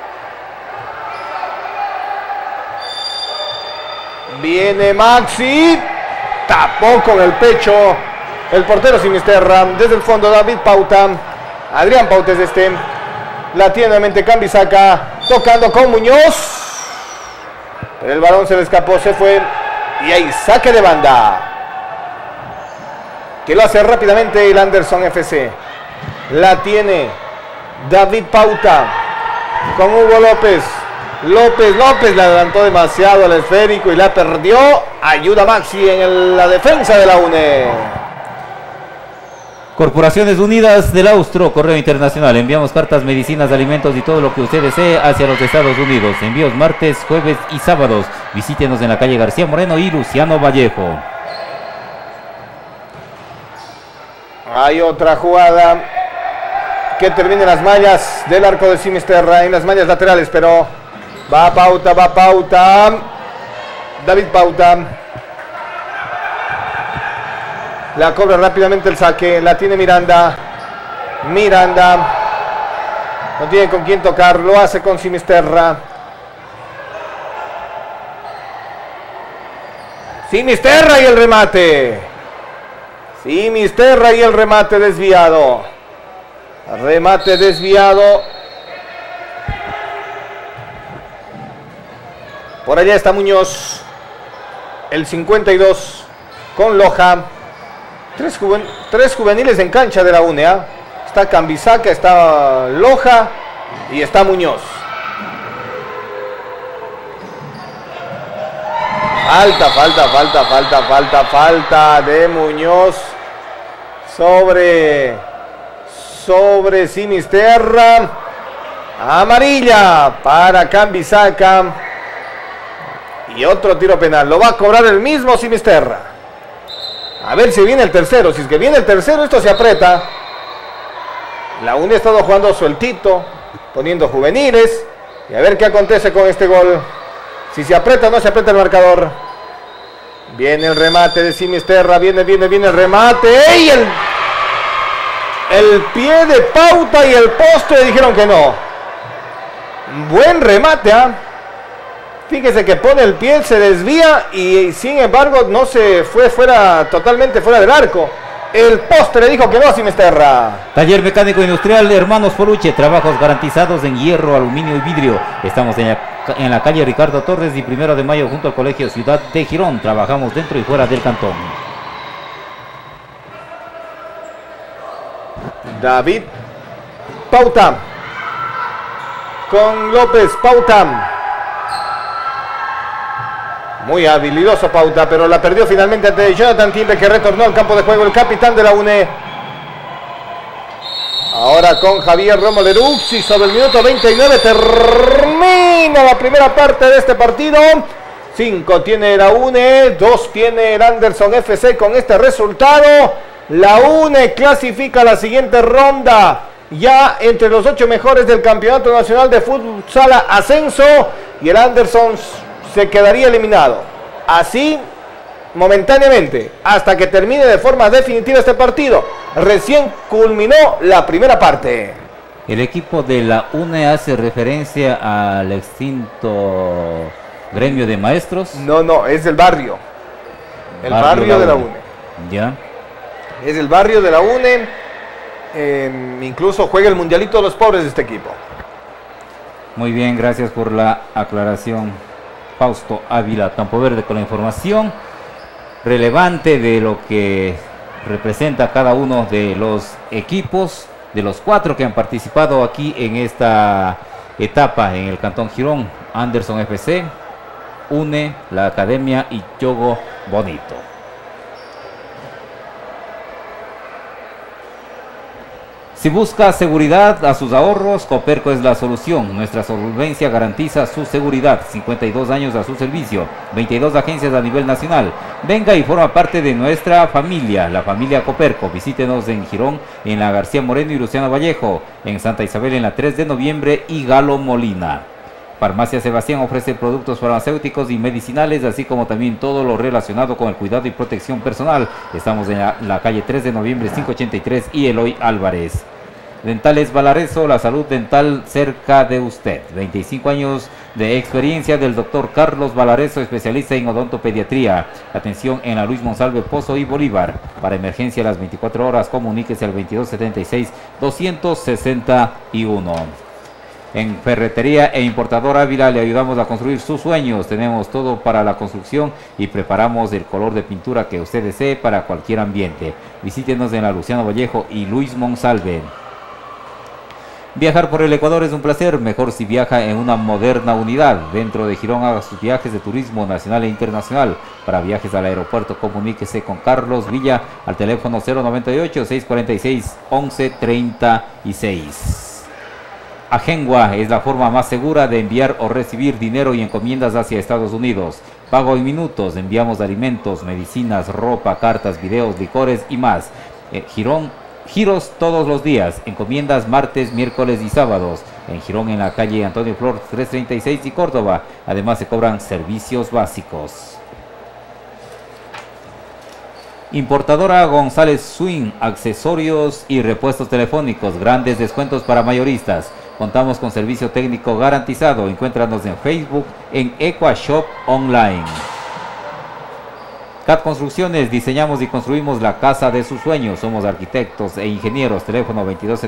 Viene Maxi. Tapó con el pecho el portero Sinisterra. Desde el fondo David Pauta. Adrián Pauta es este. La tiene nuevamente Cambisaca. Tocando con Muñoz. Pero el balón se le escapó, se fue. Y ahí saque de banda. Que lo hace rápidamente el Anderson FC. La tiene David Pauta con Hugo López. López la adelantó demasiado al esférico y la perdió. Ayuda Maxi en la defensa de la UNE. Corporaciones Unidas del Austro, Correo Internacional. Enviamos cartas, medicinas, alimentos y todo lo que usted desee hacia los Estados Unidos. Envíos martes, jueves y sábados. Visítenos en la calle García Moreno y Luciano Vallejo. Hay otra jugada que termina en las mallas del arco de Sinisterra, en las mallas laterales, pero va Pauta. David Pauta. La cobra rápidamente el saque, la tiene Miranda. No tiene con quién tocar, lo hace con Sinisterra. Sinisterra y el remate. Sinisterra y el remate desviado. Remate desviado. Por allá está Muñoz. El 52 con Loja. Tres juveniles en cancha de la UNE. Está Cambisaca, está Loja y está Muñoz. Falta de Muñoz sobre Sinisterra. Amarilla para Cambisaca. Y otro tiro penal. Lo va a cobrar el mismo Sinisterra. A ver si viene el tercero. Si es que viene el tercero, esto se aprieta. La UNE ha estado jugando sueltito, poniendo juveniles. Y a ver qué acontece con este gol. Si se aprieta o no se aprieta el marcador. Viene el remate de Sinisterra. Viene el remate. ¡Ey! El pie de Pauta y el poste dijeron que no. Buen remate, Fíjese que pone el pie, se desvía y sin embargo no se fue totalmente fuera del arco. El poste le dijo que no, Sinisterra. Taller Mecánico Industrial Hermanos Poluche, trabajos garantizados en hierro, aluminio y vidrio. Estamos en la calle Ricardo Torres y 1 de Mayo junto al Colegio Ciudad de Girón. Trabajamos dentro y fuera del cantón. David Pauta con López. Pauta, muy habilidoso Pauta, pero la perdió finalmente ante Jonathan Timbe, que retornó al campo de juego, el capitán de la UNE. Ahora con Javier Romo Lerux, y sobre el minuto 29 termina la primera parte de este partido. 5 tiene la UNE, 2 tiene el Anderson FC. Con este resultado, la UNE clasifica a la siguiente ronda, ya entre los 8 mejores del Campeonato Nacional de Futsal Ascenso, y el Anderson se quedaría eliminado. Así, momentáneamente, hasta que termine de forma definitiva este partido. Recién culminó la primera parte. El equipo de la UNE hace referencia al extinto gremio de maestros. No, es el barrio. El barrio de la UNE. Ya. Es el barrio de la UNE. Incluso juega el Mundialito de los Pobres de este equipo. Muy bien, gracias por la aclaración, Fausto Ávila Campo Verde, con la información relevante de lo que representa cada uno de los equipos, de los 4 que han participado aquí en esta etapa en el Cantón Girón: Anderson FC, UNE, la Academia y Yogo Bonito. Si busca seguridad a sus ahorros, Coperco es la solución. Nuestra solvencia garantiza su seguridad. 52 años a su servicio, 22 agencias a nivel nacional. Venga y forma parte de nuestra familia, la familia Coperco. Visítenos en Girón, en la García Moreno y Luciano Vallejo, en Santa Isabel en la 3 de noviembre y Galo Molina. Farmacia Sebastián ofrece productos farmacéuticos y medicinales, así como también todo lo relacionado con el cuidado y protección personal. Estamos en la calle 3 de noviembre 583 y Eloy Álvarez. Dentales Valareso, la salud dental cerca de usted. 25 años de experiencia del doctor Carlos Valareso, especialista en odontopediatría. Atención en la Luis Monsalve Pozo y Bolívar. Para emergencia las 24 horas, comuníquese al 2276-261. En Ferretería e Importador Ávila le ayudamos a construir sus sueños. Tenemos todo para la construcción y preparamos el color de pintura que usted desee para cualquier ambiente. Visítenos en la Luciano Vallejo y Luis Monsalve. Viajar por el Ecuador es un placer, mejor si viaja en una moderna unidad. Dentro de Girón haga sus viajes de turismo nacional e internacional. Para viajes al aeropuerto, comuníquese con Carlos Villa al teléfono 098-646-1136. Agengua es la forma más segura de enviar o recibir dinero y encomiendas hacia Estados Unidos. Pago en minutos, enviamos alimentos, medicinas, ropa, cartas, videos, licores y más. Giros todos los días, encomiendas martes, miércoles y sábados. En Girón, en la calle Antonio Flor 336 y Córdoba. Además se cobran servicios básicos. Importadora González Swing, accesorios y repuestos telefónicos, grandes descuentos para mayoristas. Contamos con servicio técnico garantizado. Encuéntranos en Facebook en EquaShop Online. CAT Construcciones, diseñamos y construimos la casa de sus sueños. Somos arquitectos e ingenieros. Teléfono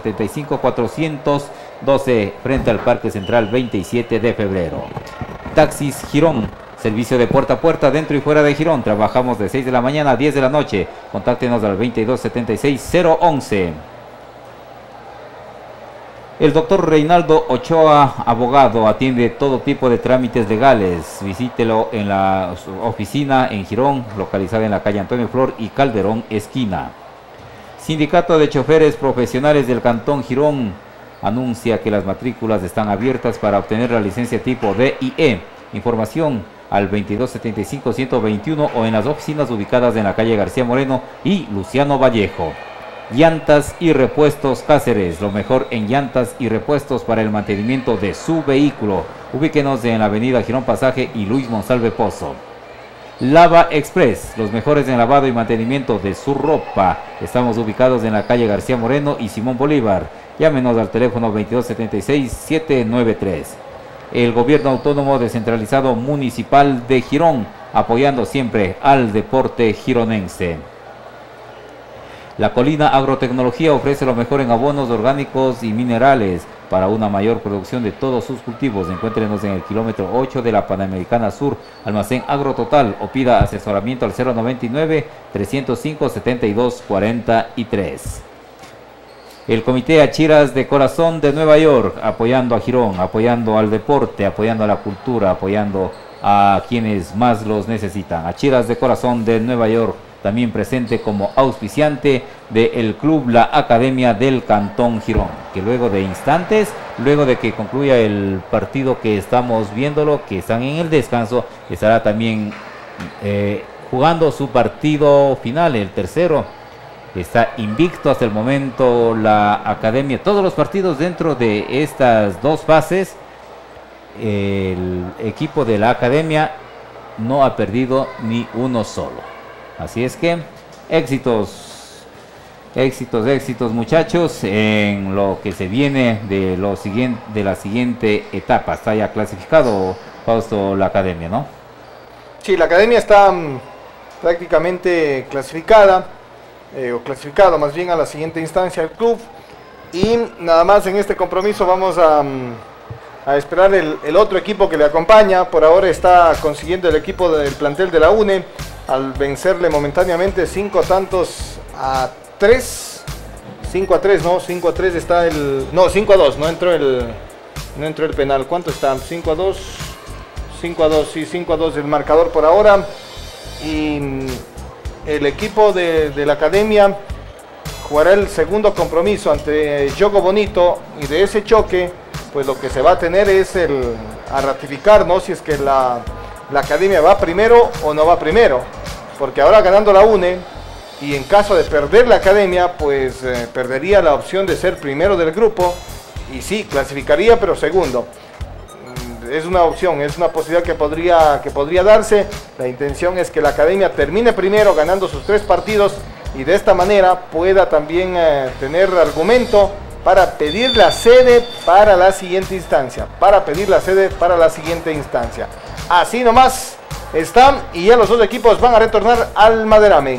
2275-412 frente al Parque Central 27 de febrero. Taxis Girón, servicio de puerta a puerta dentro y fuera de Girón. Trabajamos de 6 de la mañana a 10 de la noche. Contáctenos al 2276-011. El doctor Reinaldo Ochoa, abogado, atiende todo tipo de trámites legales. Visítelo en la oficina en Girón, localizada en la calle Antonio Flor y Calderón, esquina. Sindicato de Choferes Profesionales del Cantón Girón anuncia que las matrículas están abiertas para obtener la licencia tipo D y E. Información al 2275-121 o en las oficinas ubicadas en la calle García Moreno y Luciano Vallejo. Llantas y repuestos Cáceres, lo mejor en llantas y repuestos para el mantenimiento de su vehículo. Ubíquenos en la avenida Girón Pasaje y Luis Monsalve Pozo. Lava Express, los mejores en lavado y mantenimiento de su ropa. Estamos ubicados en la calle García Moreno y Simón Bolívar. Llámenos al teléfono 2276-793. el Gobierno Autónomo Descentralizado Municipal de Girón, apoyando siempre al deporte gironense. La Colina Agrotecnología ofrece lo mejor en abonos orgánicos y minerales para una mayor producción de todos sus cultivos. Encuéntrenos en el kilómetro 8 de la Panamericana Sur, Almacén Agrototal, o pida asesoramiento al 099-305-7243. El Comité Achiras de Corazón de Nueva York, apoyando a Girón, apoyando al deporte, apoyando a la cultura, apoyando a quienes más los necesitan. Achiras de Corazón de Nueva York, también presente como auspiciante del club La Academia del Cantón Girón, que luego de instantes, luego de que concluya el partido que estamos viéndolo, que están en el descanso, estará también jugando su partido final, el tercero. Está invicto hasta el momento la Academia, todos los partidos dentro de estas dos fases. El equipo de la Academia no ha perdido ni uno solo. Así es que éxitos muchachos en lo que se viene de la siguiente etapa. Está ya clasificado, Fausto, la Academia, ¿no? Sí, la Academia está prácticamente clasificada, o clasificado más bien a la siguiente instancia del club. Y nada más en este compromiso vamos a esperar el otro equipo que le acompaña. Por ahora está consiguiendo el equipo del plantel de la UNE, al vencerle momentáneamente 5-3. 5-3, ¿no? 5-3 está el... No, 5-2, no entró el penal. ¿Cuánto está? 5-2. 5-2, sí, 5-2 el marcador por ahora. Y el equipo de la Academia jugará el segundo compromiso ante Yogo Bonito, y de ese choque, pues lo que se va a tener es a ratificar, ¿no? Si es que la Academia va primero o no va primero, porque ahora ganando la UNE, y en caso de perder la Academia, pues perdería la opción de ser primero del grupo, y sí, clasificaría, pero segundo. Es una opción, es una posibilidad que podría darse. La intención es que la Academia termine primero ganando sus 3 partidos, y de esta manera pueda también tener argumento para pedir la sede para la siguiente instancia. Así nomás están, y ya los dos equipos van a retornar al Maderamen.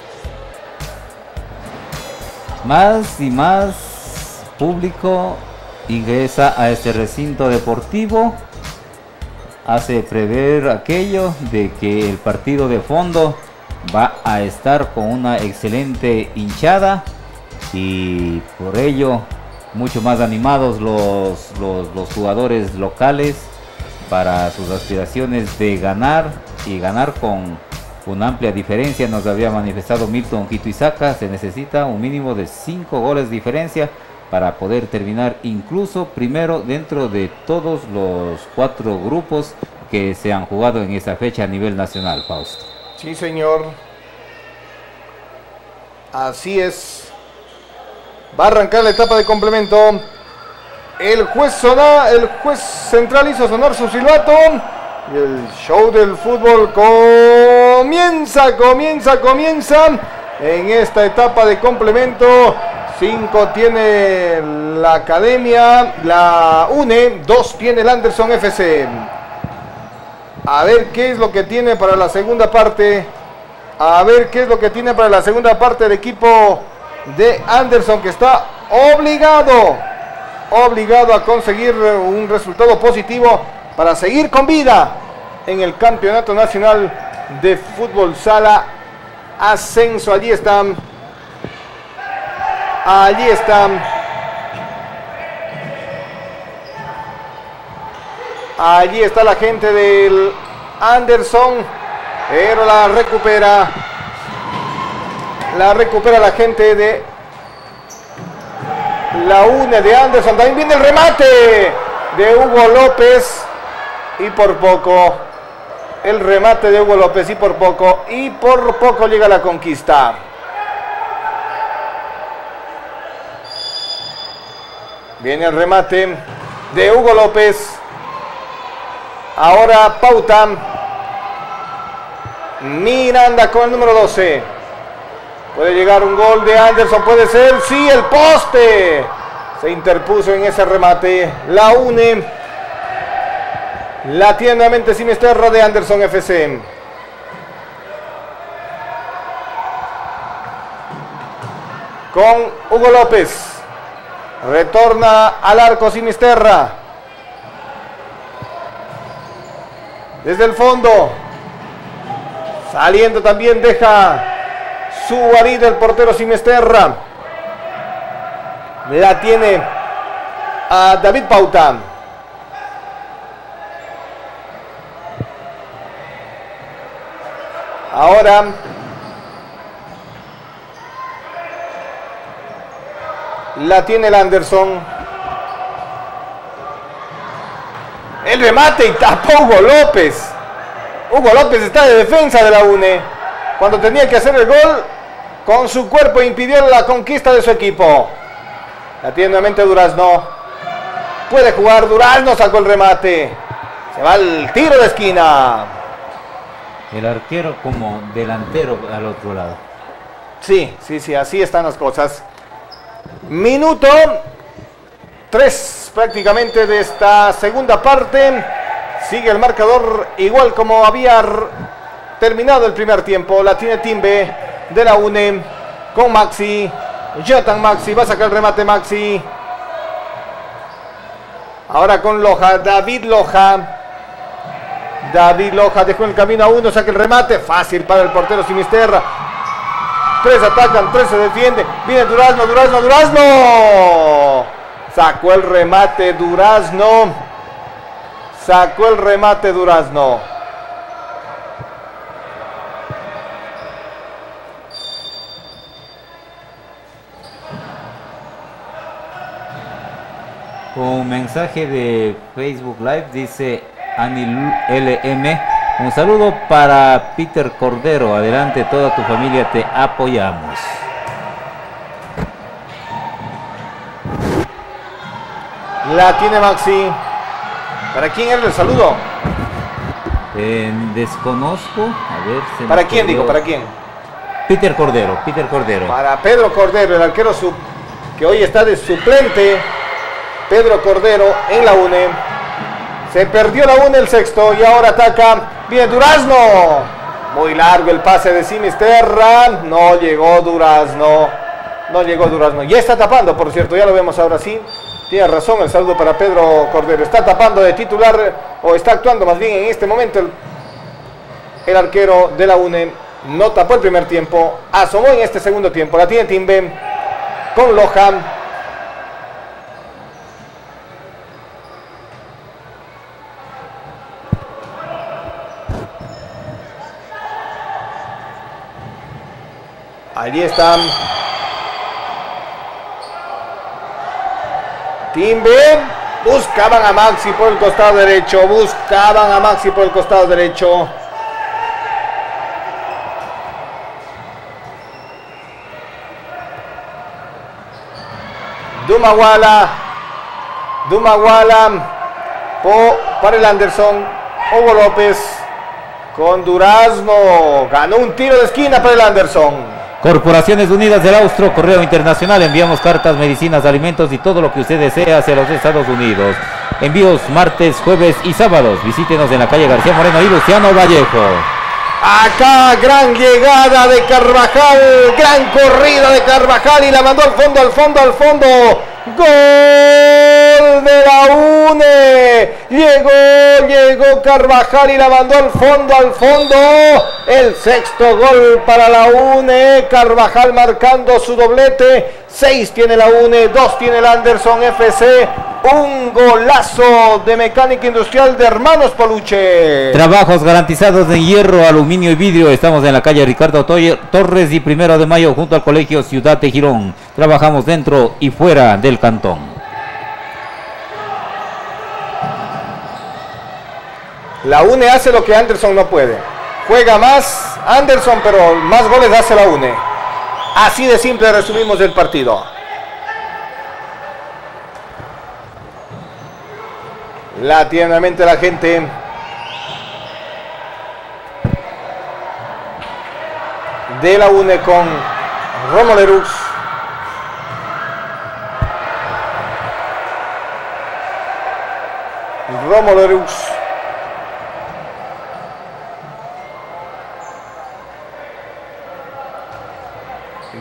Más y más público ingresa a este recinto deportivo. Hace prever aquello de que el partido de fondo va a estar con una excelente hinchada, y por ello mucho más animados los jugadores locales para sus aspiraciones de ganar, y ganar con una amplia diferencia. Nos había manifestado Milton Quito-Isaca, se necesita un mínimo de 5 goles de diferencia para poder terminar incluso primero dentro de todos los 4 grupos que se han jugado en esta fecha a nivel nacional, Fausto. Sí, señor. Así es. Va a arrancar la etapa de complemento. El juez central hizo sonar su silbato. Y el show del fútbol comienza en esta etapa de complemento. 5 tiene la Academia, la UNE, 2 tiene el Anderson FC. A ver qué es lo que tiene para la segunda parte. El equipo de Anderson, que está obligado a conseguir un resultado positivo para seguir con vida en el Campeonato Nacional de Fútbol Sala Ascenso. Allí está la gente del Anderson, pero la recupera la gente de la UNE de Anderson. También viene el remate de Hugo López, y por poco llega la conquista. Viene el remate de Hugo López. Ahora pauta Miranda con el número 12. Puede llegar un gol de Anderson, puede ser, sí, el poste. Se interpuso en ese remate la UNE. La tiene nuevamente Sinisterra de Anderson FC. Con Hugo López. Retorna al arco Sinisterra. Desde el fondo. Saliendo también deja su guarida el portero Sinisterra. La tiene a David Pauta. Ahora la tiene el Anderson. El remate y tapó Hugo López. Hugo López está de defensa de la UNE. Cuando tenía que hacer el gol, con su cuerpo impidió la conquista de su equipo. La tiene nuevamente Durazno. Puede jugar Durazno, sacó el remate. Se va el tiro de esquina. El arquero como delantero al otro lado. Sí, así están las cosas. Minuto 3 prácticamente de esta segunda parte. Sigue el marcador igual como había terminado el primer tiempo. La tiene Timbe de la UNE con Maxi. Jonathan Maxi, va a sacar el remate Maxi. Ahora con Loja, David Loja. David Loja dejó el camino a uno, saca el remate. Fácil para el portero Sinisterra. 3 atacan, 3 se defiende. Viene Durazno, Durazno, Durazno. Sacó el remate Durazno. Sacó el remate Durazno. Un mensaje de Facebook Live dice Anil LM. Un saludo para Peter Cordero. Adelante, toda tu familia, te apoyamos. La tiene Maxi. ¿Para quién es el saludo? Desconozco. A ver. ¿Para quién digo? ¿Para quién? Peter Cordero. Peter Cordero. Para Pedro Cordero, el arquero que hoy está de suplente. Pedro Cordero en la UNE. Se perdió la UNE el sexto y ahora ataca. Viene Durazno. Muy largo el pase de Sinisterra. No llegó Durazno. No llegó Durazno. Ya está tapando, por cierto. Ya lo vemos ahora sí. Tiene razón, el saludo para Pedro Cordero. Está tapando de titular, o está actuando más bien en este momento el arquero de la UNE. No tapó el primer tiempo. Asomó en este segundo tiempo. La tiene Timbe con Loja. Allí están. Timbe. Buscaban a Maxi por el costado derecho. Buscaban a Maxi por el costado derecho. Dumawala. Para el Anderson. Hugo López con Durazno. Ganó un tiro de esquina para el Anderson. Corporaciones Unidas del Austro, Correo Internacional, enviamos cartas, medicinas, alimentos y todo lo que usted desea hacia los Estados Unidos. Envíos martes, jueves y sábados. Visítenos en la calle García Moreno y Luciano Vallejo. Acá gran llegada de Carvajal, gran corrida de Carvajal y la mandó al fondo, al fondo, al fondo. Gol de la UNE. Llegó Carvajal y la mandó al fondo. El sexto gol para la UNE. Carvajal marcando su doblete. 6 tiene la UNE, 2 tiene el Anderson FC. Un golazo de Mecánica Industrial de Hermanos Poluche. Trabajos garantizados en hierro, aluminio y vidrio. Estamos en la calle Ricardo Torres y 1 de Mayo junto al Colegio Ciudad de Girón. Trabajamos dentro y fuera del cantón. La UNE hace lo que Anderson no puede. Juega más Anderson, pero más goles hace la UNE. Así de simple resumimos el partido. La tiene nuevamente la gente. De la UNE con Romo Lerux.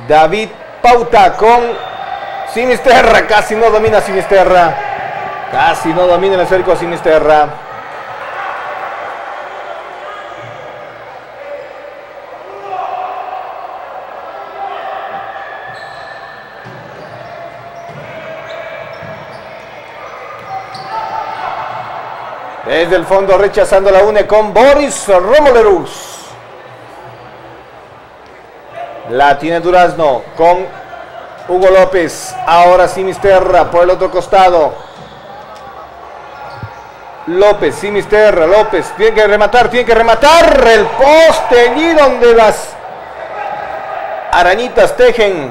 David Pauta con Sinisterra. Casi no domina Sinisterra. Casi no domina el esférico Sinisterra. Desde el fondo rechazando la UNE con Boris Romolerux. La tiene Durazno con Hugo López. Ahora Sinisterra por el otro costado. López, Sinisterra, López. Tiene que rematar. El poste allí donde las arañitas tejen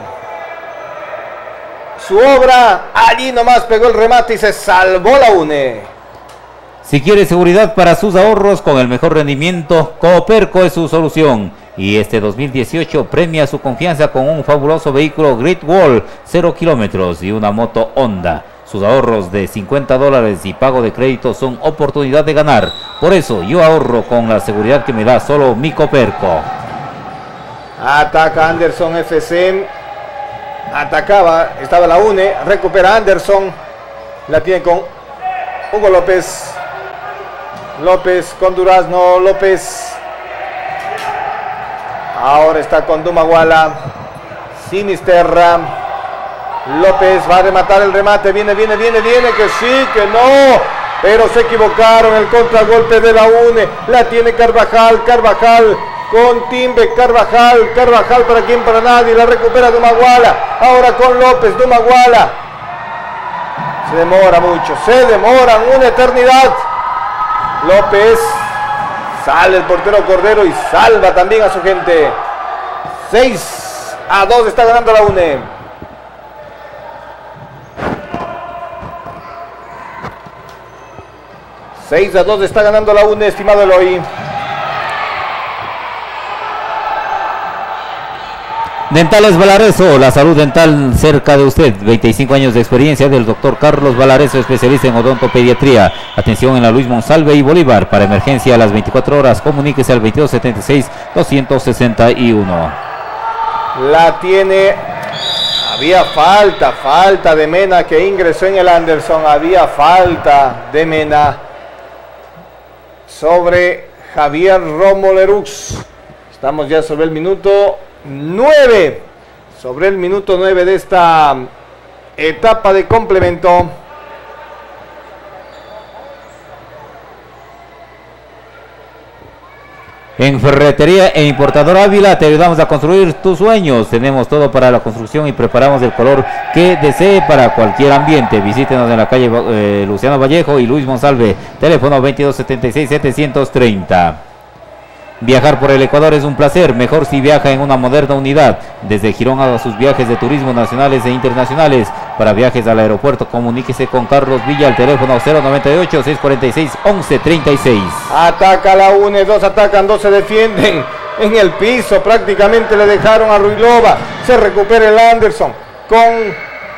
su obra. Allí nomás pegó el remate y se salvó la UNE. Si quiere seguridad para sus ahorros con el mejor rendimiento, Cooperco es su solución. Y este 2018 premia su confianza con un fabuloso vehículo Great Wall 0 kilómetros y una moto Honda. Sus ahorros de $50 y pago de crédito son oportunidad de ganar. Por eso yo ahorro con la seguridad que me da solo mi Cooperco. Ataca Anderson FC. Atacaba, estaba la UNE. Recupera Anderson. La tiene con Hugo López. López con Durazno. López. Ahora está con Dumaguala. Sinisterra. López va a rematar el remate. Viene. Que sí, que no. Pero se equivocaron. El contragolpe de la UNE. La tiene Carvajal. Carvajal con Timbe. Carvajal para quien, para nadie. La recupera Dumaguala. Ahora con López. Dumaguala. Se demora mucho. Se demoran una eternidad. López. Sale el portero Cordero y salva también a su gente. 6-2 está ganando la UNE. $6-2 está ganando la UNE, estimado Eloy. Dentales Valareso, la salud dental cerca de usted. 25 años de experiencia del doctor Carlos Valareso, especialista en odontopediatría. Atención en la Luis Monsalve y Bolívar. Para emergencia a las 24 horas, comuníquese al 2276-261. La tiene. Había falta de Mena que ingresó en el Anderson. Había falta de Mena sobre Javier Romolerux. Estamos ya sobre el minuto 9. Sobre el minuto 9 de esta etapa de complemento. En Ferretería e Importador Ávila te ayudamos a construir tus sueños. Tenemos todo para la construcción y preparamos el color que desee para cualquier ambiente. Visítenos en la calle Luciano Vallejo y Luis Monsalve. Teléfono 2276-730. Viajar por el Ecuador es un placer, mejor si viaja en una moderna unidad. Desde Girón a sus viajes de turismo nacionales e internacionales. Para viajes al aeropuerto, comuníquese con Carlos Villa al teléfono 098-646-1136. Ataca la UNE, 2 atacan, 2 se defienden. En el piso prácticamente le dejaron a Ruilova. Se recupera el Anderson con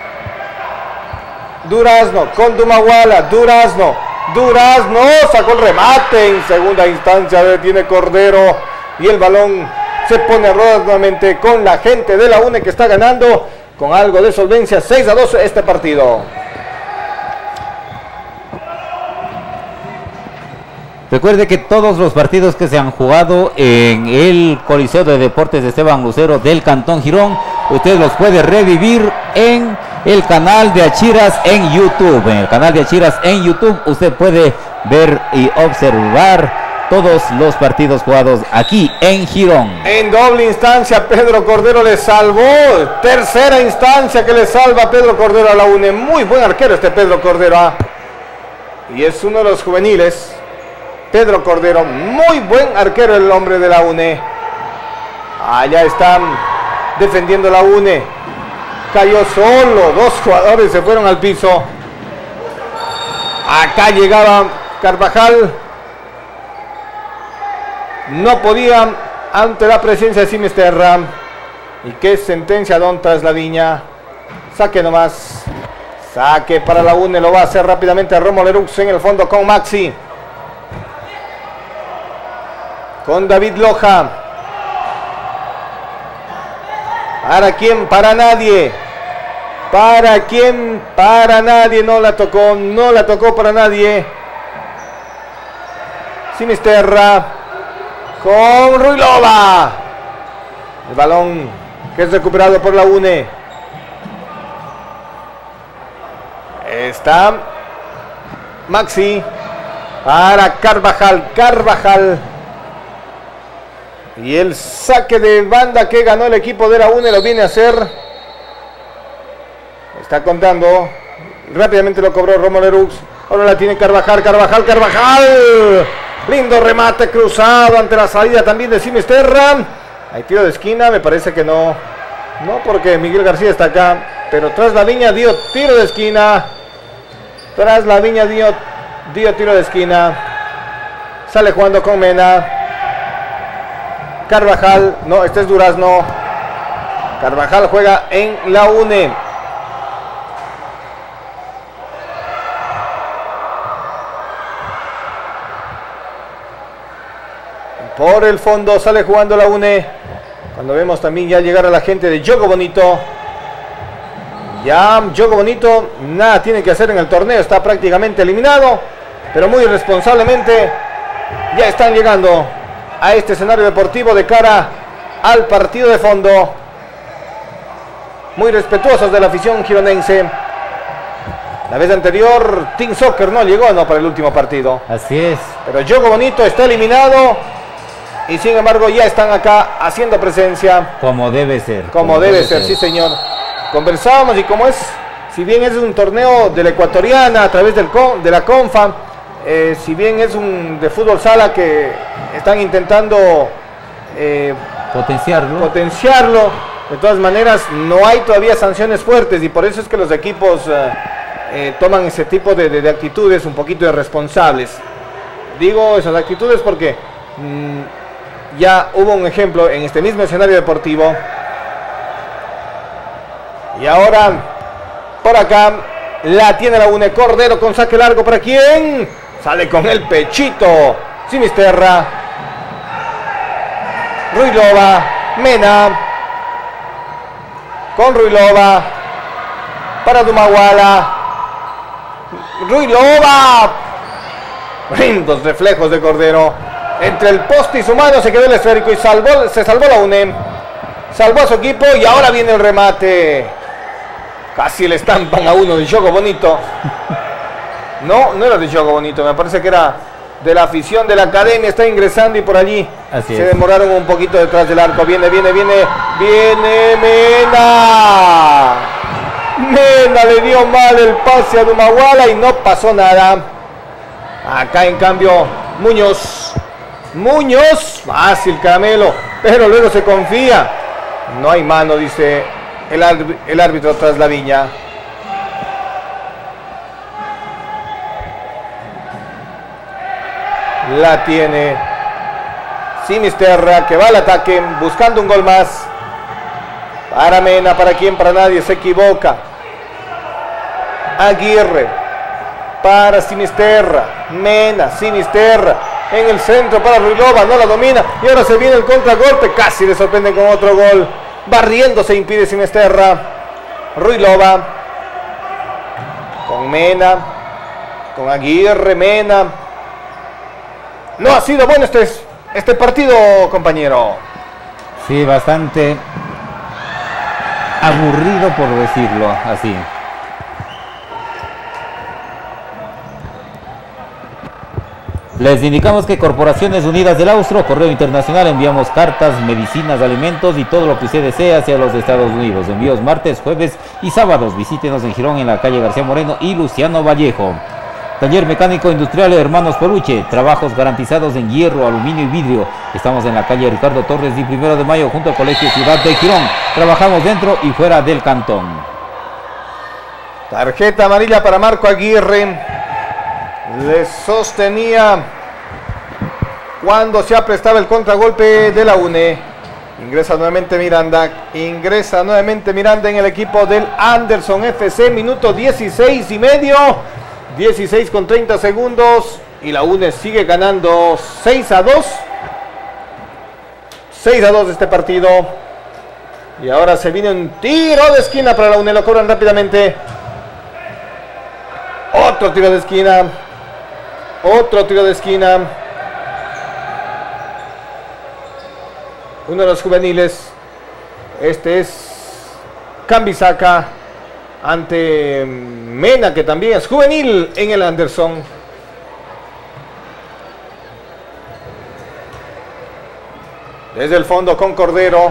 Durazno, con Dumaguala. Durazno sacó el remate en segunda instancia, detiene Cordero y el balón se pone a rodar nuevamente con la gente de la UNE que está ganando con algo de solvencia. 6-2 este partido. Recuerde que todos los partidos que se han jugado en el Coliseo de Deportes de Esteban Lucero del Cantón Girón, usted los puede revivir en el canal de Achiras en YouTube. En el canal de Achiras en YouTube usted puede ver y observar todos los partidos jugados aquí en Girón. En doble instancia Pedro Cordero le salvó. Tercera instancia que le salva Pedro Cordero a la UNE. Muy buen arquero este Pedro Cordero. Y es uno de los juveniles. Pedro Cordero, muy buen arquero el hombre de la UNE. Allá están defendiendo la UNE. Cayó solo, 2 jugadores se fueron al piso. Acá llegaba Carvajal. No podía ante la presencia de Sinisterra. Y qué sentencia don Trasladiña. Saque nomás. Saque para la UNE, lo va a hacer rápidamente Romolerux en el fondo con Maxi. Con David Loja. ¿Para quién? Para nadie. ¿Para quién? Para nadie. No la tocó para nadie. Sinisterra con Ruilova. El balón que es recuperado por la UNE. Está Maxi para Carvajal. Y el saque de banda que ganó el equipo de la UNE lo viene a hacer. Está contando. Rápidamente lo cobró Romo Lerux. Ahora la tiene Carvajal. Lindo remate cruzado ante la salida también de Sinisterra. Hay tiro de esquina, me parece que no. No, porque Miguel García está acá. Pero tras la viña dio tiro de esquina. Dio tiro de esquina. Sale jugando con Mena. Carvajal, no, este es Durazno. Carvajal juega en la UNE. Por el fondo sale jugando la UNE. Cuando vemos también ya llegar a la gente de Juego Bonito. Ya Juego Bonito nada tiene que hacer en el torneo. Está prácticamente eliminado. Pero muy responsablemente ya están llegando a este escenario deportivo de cara al partido de fondo. Muy respetuosos de la afición gironense. La vez anterior Team Soccer no llegó para el último partido. Así es. Pero Juego Bonito está eliminado. Y sin embargo ya están acá haciendo presencia. Como debe ser. Como debe ser, sí señor. Conversábamos y como es, si bien es un torneo de la Ecuatoriana a través de la CONFA, si bien es un de fútbol sala que están intentando potenciarlo, de todas maneras no hay todavía sanciones fuertes y por eso es que los equipos toman ese tipo de actitudes un poquito irresponsables. Digo esas actitudes porque ya hubo un ejemplo en este mismo escenario deportivo. Y ahora, por acá, la tiene la UNE. Cordero con saque largo. ¿Para quién? Sale con el pechito. Sinisterra. Ruilova. Mena. Con Ruilova. Para Dumaguala. Ruilova. Lindos reflejos de Cordero. Entre el poste y su mano se quedó el esférico y se salvó la UNE. Salvó a su equipo y ahora viene el remate. Casi le estampan a uno de Juego Bonito. No era de Juego Bonito, me parece que era de la afición de la academia. Está ingresando y por allí se demoraron un poquito detrás del arco. Viene Mena. Mena le dio mal el pase a Dumaguala y no pasó nada. Acá en cambio Muñoz, fácil Caramelo, pero luego se confía. No hay mano, dice el árbitro tras la viña. La tiene Sinisterra, que va al ataque, buscando un gol más. Para Mena, ¿para quién? Para nadie, se equivoca. Aguirre, para Sinisterra. Mena, Sinisterra. En el centro para Ruilova, no la domina. Y ahora se viene el contragolpe, casi le sorprende con otro gol. Barriéndose impide Sinisterra. Ruilova. Con Mena. Con Aguirre, Mena. No ha sido bueno este partido, compañero. Sí, bastante aburrido por decirlo así. Les indicamos que Corporaciones Unidas del Austro, Correo Internacional, enviamos cartas, medicinas, alimentos y todo lo que usted desee hacia los Estados Unidos. Envíos martes, jueves y sábados. Visítenos en Girón, en la calle García Moreno y Luciano Vallejo. Taller Mecánico Industrial Hermanos Peluche, trabajos garantizados en hierro, aluminio y vidrio. Estamos en la calle Ricardo Torres y 1 de Mayo junto al Colegio Ciudad de Girón. Trabajamos dentro y fuera del cantón. Tarjeta amarilla para Marco Aguirre. Le sostenía cuando se aprestaba el contragolpe de la UNE. Ingresa nuevamente Miranda en el equipo del Anderson FC. Minuto 16 y medio. 16 con 30 segundos. Y la UNE sigue ganando 6-2. 6-2 este partido. Y ahora se viene un tiro de esquina para la UNE. Lo cobran rápidamente. Otro tiro de esquina. Otro tiro de esquina. Uno de los juveniles. Este es Cambisaka ante Mena, que también es juvenil en el Anderson. Desde el fondo con Cordero.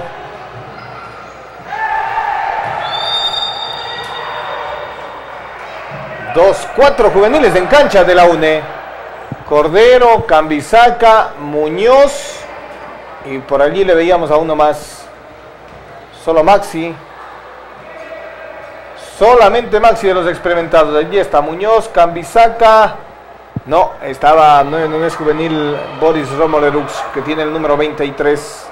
Cuatro juveniles en cancha de la UNE. Cordero, Cambisaka, Muñoz. Y por allí le veíamos a uno más. Solo Maxi. Solamente Maxi de los experimentados. Allí está Muñoz, Cambisaka. No, no es juvenil Boris Romolerux, que tiene el número 23.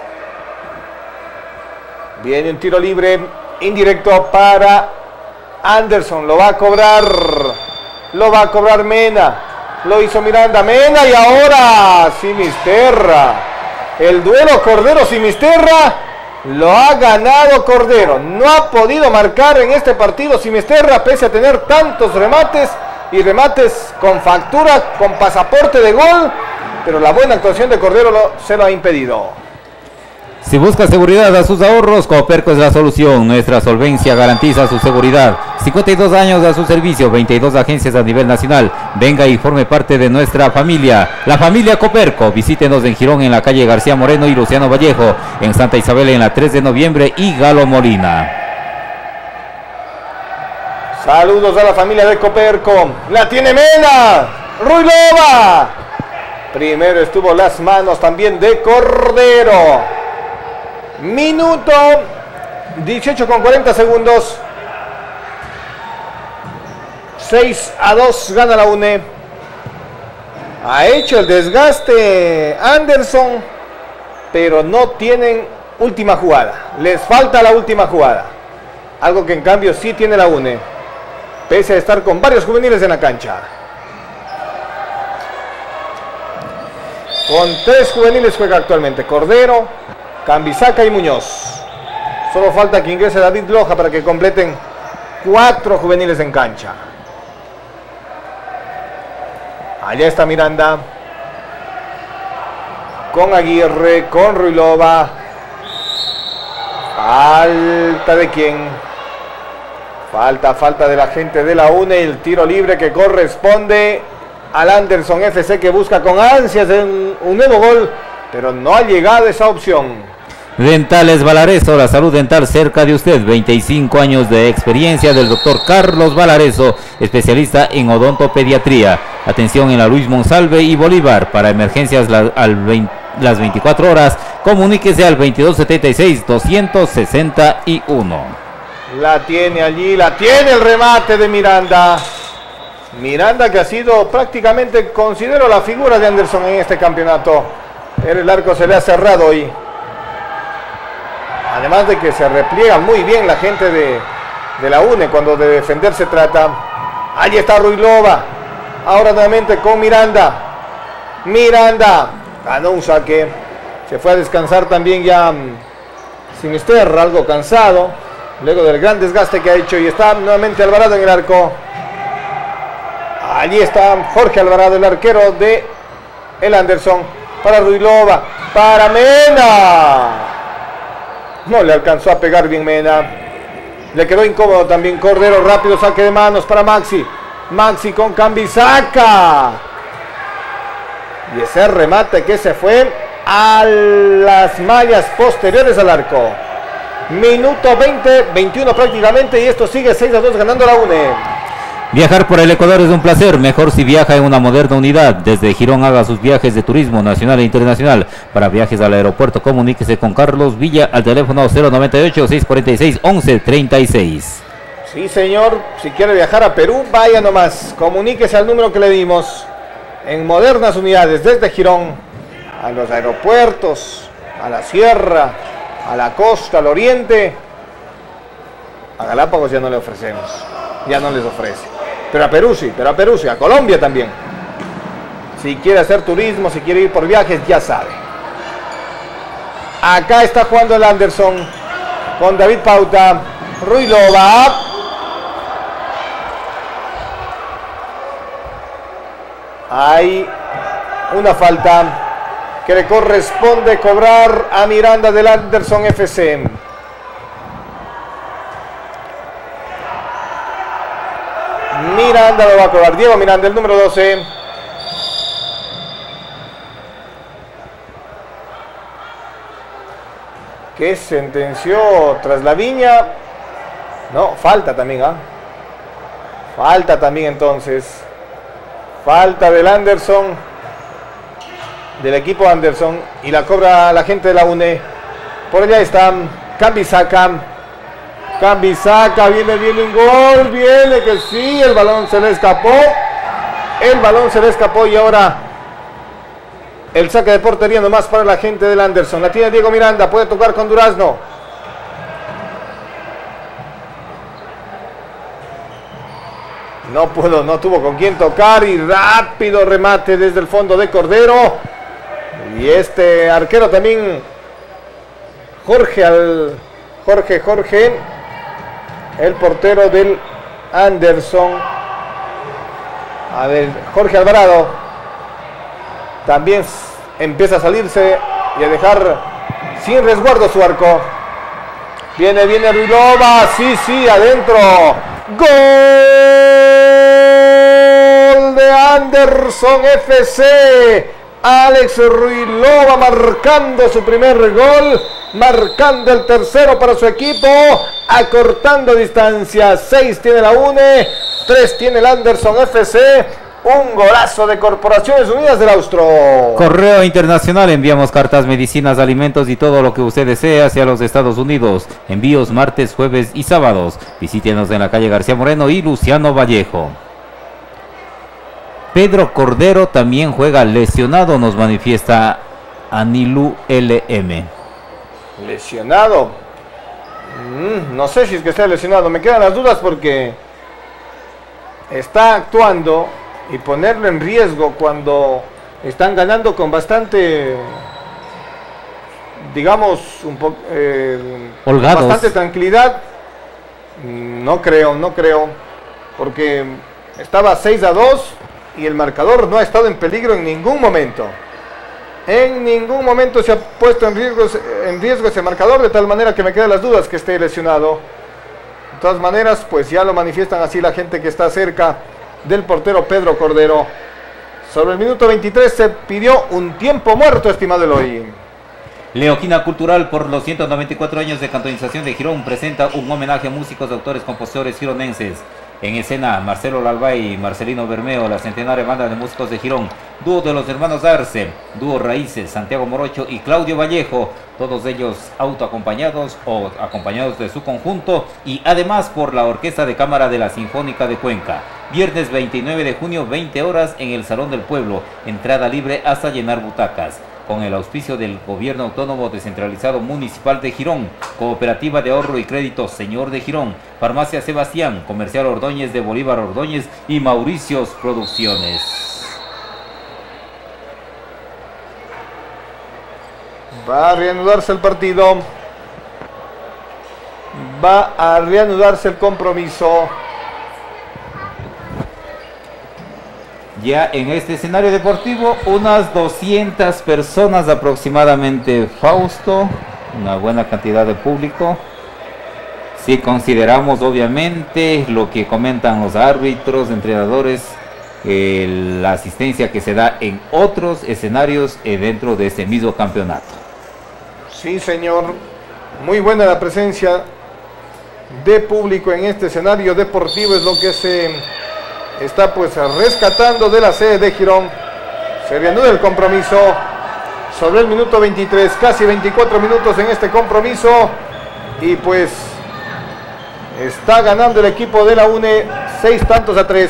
Viene un tiro libre indirecto para Anderson. Lo va a cobrar. Lo va a cobrar Mena. Lo hizo Miranda. Mena y ahora Simisterra. El duelo Cordero-Simisterra lo ha ganado Cordero. No ha podido marcar en este partido Simisterra, pese a tener tantos remates y remates con factura, con pasaporte de gol, pero la buena actuación de Cordero se lo ha impedido. Si busca seguridad a sus ahorros, Coperco es la solución. Nuestra solvencia garantiza su seguridad. 52 años a su servicio, 22 agencias a nivel nacional. Venga y forme parte de nuestra familia. La familia Coperco. Visítenos en Girón, en la calle García Moreno y Luciano Vallejo. En Santa Isabel, en la 3 de noviembre y Galo Molina. Saludos a la familia de Coperco. La tiene Mena. Ruilova. Primero estuvo las manos también de Cordero. Minuto 18 con 40 segundos. 6-2 gana la UNE. Ha hecho el desgaste Anderson, pero no tienen última jugada. Les falta la última jugada. Algo que en cambio sí tiene la UNE, pese a estar con varios juveniles en la cancha. Con 3 juveniles juega actualmente Cordero, Cambisaka y Muñoz. Solo falta que ingrese David Loja para que completen 4 juveniles en cancha. Allá está Miranda. Con Aguirre, con Ruilova. Falta de quién. Falta de la gente de la UNE. El tiro libre que corresponde al Anderson FC, que busca con ansias un nuevo gol, pero no ha llegado esa opción. Dentales Valareso, la salud dental cerca de usted. 25 años de experiencia del doctor Carlos Valareso, especialista en odontopediatría. Atención en la Luis Monsalve y Bolívar. Para emergencias las 24 horas, comuníquese al 2276-261. La tiene allí, la tiene el remate de Miranda. Miranda, que ha sido prácticamente, considero, la figura de Anderson en este campeonato. El arco se le ha cerrado hoy. Además de que se repliega muy bien la gente de la UNE cuando de defender se trata. Allí está Ruilova. Ahora nuevamente con Miranda. Miranda ganó un saque. Se fue a descansar también ya Sinisterra, algo cansado, luego del gran desgaste que ha hecho. Y está nuevamente Alvarado en el arco. Allí está Jorge Alvarado, el arquero de el Anderson. Para Ruilova. Para Mena. No le alcanzó a pegar bien Mena. Le quedó incómodo también Cordero. Rápido saque de manos para Maxi. Maxi con Cambisaka. Y ese remate que se fue a las mallas posteriores al arco. Minuto 21 prácticamente. Y esto sigue 6-2 ganando la UNE. Viajar por el Ecuador es un placer, mejor si viaja en una moderna unidad. Desde Girón haga sus viajes de turismo nacional e internacional. Para viajes al aeropuerto, comuníquese con Carlos Villa al teléfono 098-646-1136. Sí, señor, si quiere viajar a Perú, vaya nomás. Comuníquese al número que le dimos. En modernas unidades, desde Girón a los aeropuertos, a la sierra, a la costa, al oriente. A Galápagos ya no le ofrecemos, ya no les ofrece. Pero a Perú sí, a Colombia también. Si quiere hacer turismo, si quiere ir por viajes, ya sabe. Acá está jugando el Anderson con David Pauta. Ruilova. Hay una falta que le corresponde cobrar a Miranda del Anderson FC. Miranda lo va a cobrar. Diego Miranda, el número 12. Que sentenció tras la viña. No, falta también, ¿ah? Falta también entonces. Falta del Anderson, del equipo Anderson, y la cobra la gente de la UNE. Por allá está Cambisaka. Cambisaka, viene un gol, viene que sí, el balón se le escapó. El balón se le escapó y ahora el saque de portería nomás para la gente del Anderson. La tiene Diego Miranda, puede tocar con Durazno. No tuvo con quién tocar y rápido remate desde el fondo de Cordero. Y este arquero también, Jorge, el portero del Anderson. A ver, Jorge Alvarado también empieza a salirse y a dejar sin resguardo su arco. Viene Ruilova, sí, adentro. ¡Gol de Anderson FC! Alex Ruilova marcando su primer gol, marcando el tercero para su equipo, acortando distancia. 6 tiene la UNE, 3 tiene el Anderson FC. Un golazo de Corporaciones Unidas del Austro. Correo internacional, enviamos cartas, medicinas, alimentos y todo lo que usted desee hacia los Estados Unidos. Envíos martes, jueves y sábados. Visítenos en la calle García Moreno y Luciano Vallejo. Pedro Cordero también juega lesionado, nos manifiesta Anilu LM. ¿Lesionado? No sé si es que está lesionado, me quedan las dudas porque está actuando. Y ponerlo en riesgo cuando están ganando con bastante, digamos, un poco bastante tranquilidad. No creo, porque estaba 6-2 y el marcador no ha estado en peligro en ningún momento. En ningún momento se ha puesto en riesgo ese marcador, de tal manera que me quedan las dudas que esté lesionado. De todas maneras, pues ya lo manifiestan así la gente que está cerca del portero Pedro Cordero. Sobre el minuto 23 se pidió un tiempo muerto, estimado Eloy. Leoquina Cultural, por los 194 años de cantonización de Girón, presenta un homenaje a músicos, autores, compositores gironenses. En escena, Marcelo Lalbay y Marcelino Bermeo, la centenaria banda de músicos de Girón, dúo de los hermanos Arce, dúo Raíces, Santiago Morocho y Claudio Vallejo, todos ellos autoacompañados o acompañados de su conjunto, y además por la Orquesta de Cámara de la Sinfónica de Cuenca. Viernes 29 de junio, 20 horas, en el Salón del Pueblo, entrada libre hasta llenar butacas. Con el auspicio del Gobierno Autónomo Descentralizado Municipal de Girón, Cooperativa de Ahorro y Crédito Señor de Girón, Farmacia Sebastián, Comercial Ordóñez de Bolívar Ordóñez y Mauricios Producciones. Va a reanudarse el partido. Va a reanudarse el compromiso. Ya en este escenario deportivo, unas 200 personas aproximadamente, Fausto, una buena cantidad de público. Si consideramos obviamente lo que comentan los árbitros, entrenadores, la asistencia que se da en otros escenarios dentro de este mismo campeonato. Sí, señor, muy buena la presencia de público en este escenario deportivo, es lo que se está pues rescatando de la sede de Girón. Se reanuda el compromiso sobre el minuto 23, casi 24 minutos en este compromiso, y pues está ganando el equipo de la UNE 6-3.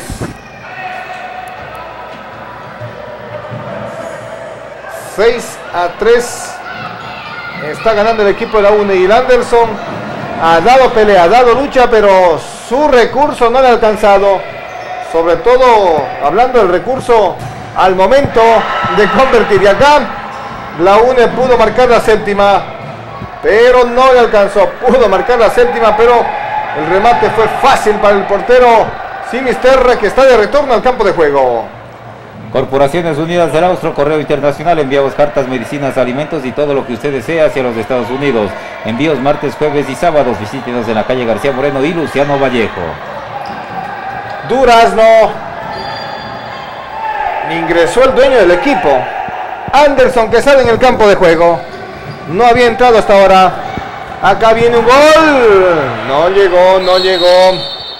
6-3 está ganando el equipo de la UNE, y el Anderson ha dado pelea, ha dado lucha, pero su recurso no le ha alcanzado. Sobre todo hablando del recurso al momento de convertir. Y acá la UNE pudo marcar la séptima. pero no le alcanzó. Pudo marcar la séptima, pero el remate fue fácil para el portero Sinisterra, que está de retorno al campo de juego. Corporaciones Unidas del Austro, Correo Internacional, enviamos cartas, medicinas, alimentos y todo lo que usted desea hacia los Estados Unidos. Envíos martes, jueves y sábados. Visítenos en la calle García Moreno y Luciano Vallejo. Durazno. Ingresó el dueño del equipo, Anderson Quesada, en el campo de juego. No había entrado hasta ahora. Acá viene un gol. No llegó, no llegó.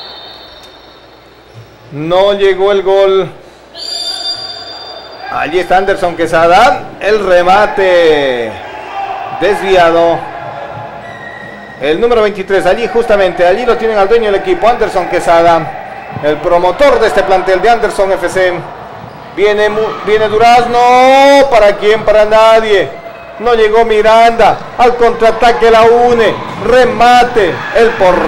No llegó el gol. Allí está Anderson Quesada. El remate desviado. El número 23, allí justamente, allí lo tienen al dueño del equipo, Anderson Quesada, el promotor de este plantel de Anderson FC. Viene Durazno. ¿Para quién? Para nadie. No llegó Miranda. Al contraataque la une. Remate. El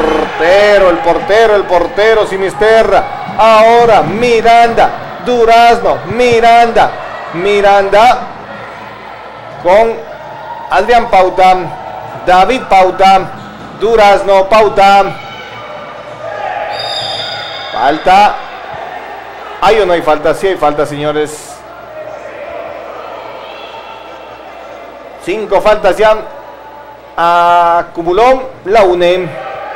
portero Sinisterra. Ahora Miranda. Durazno. Miranda con Adrián Pauta. David Pauta. Durazno. Pauta. Falta. ¿Hay o no hay falta? Sí hay falta, señores. 5 faltas ya acumuló la UNE.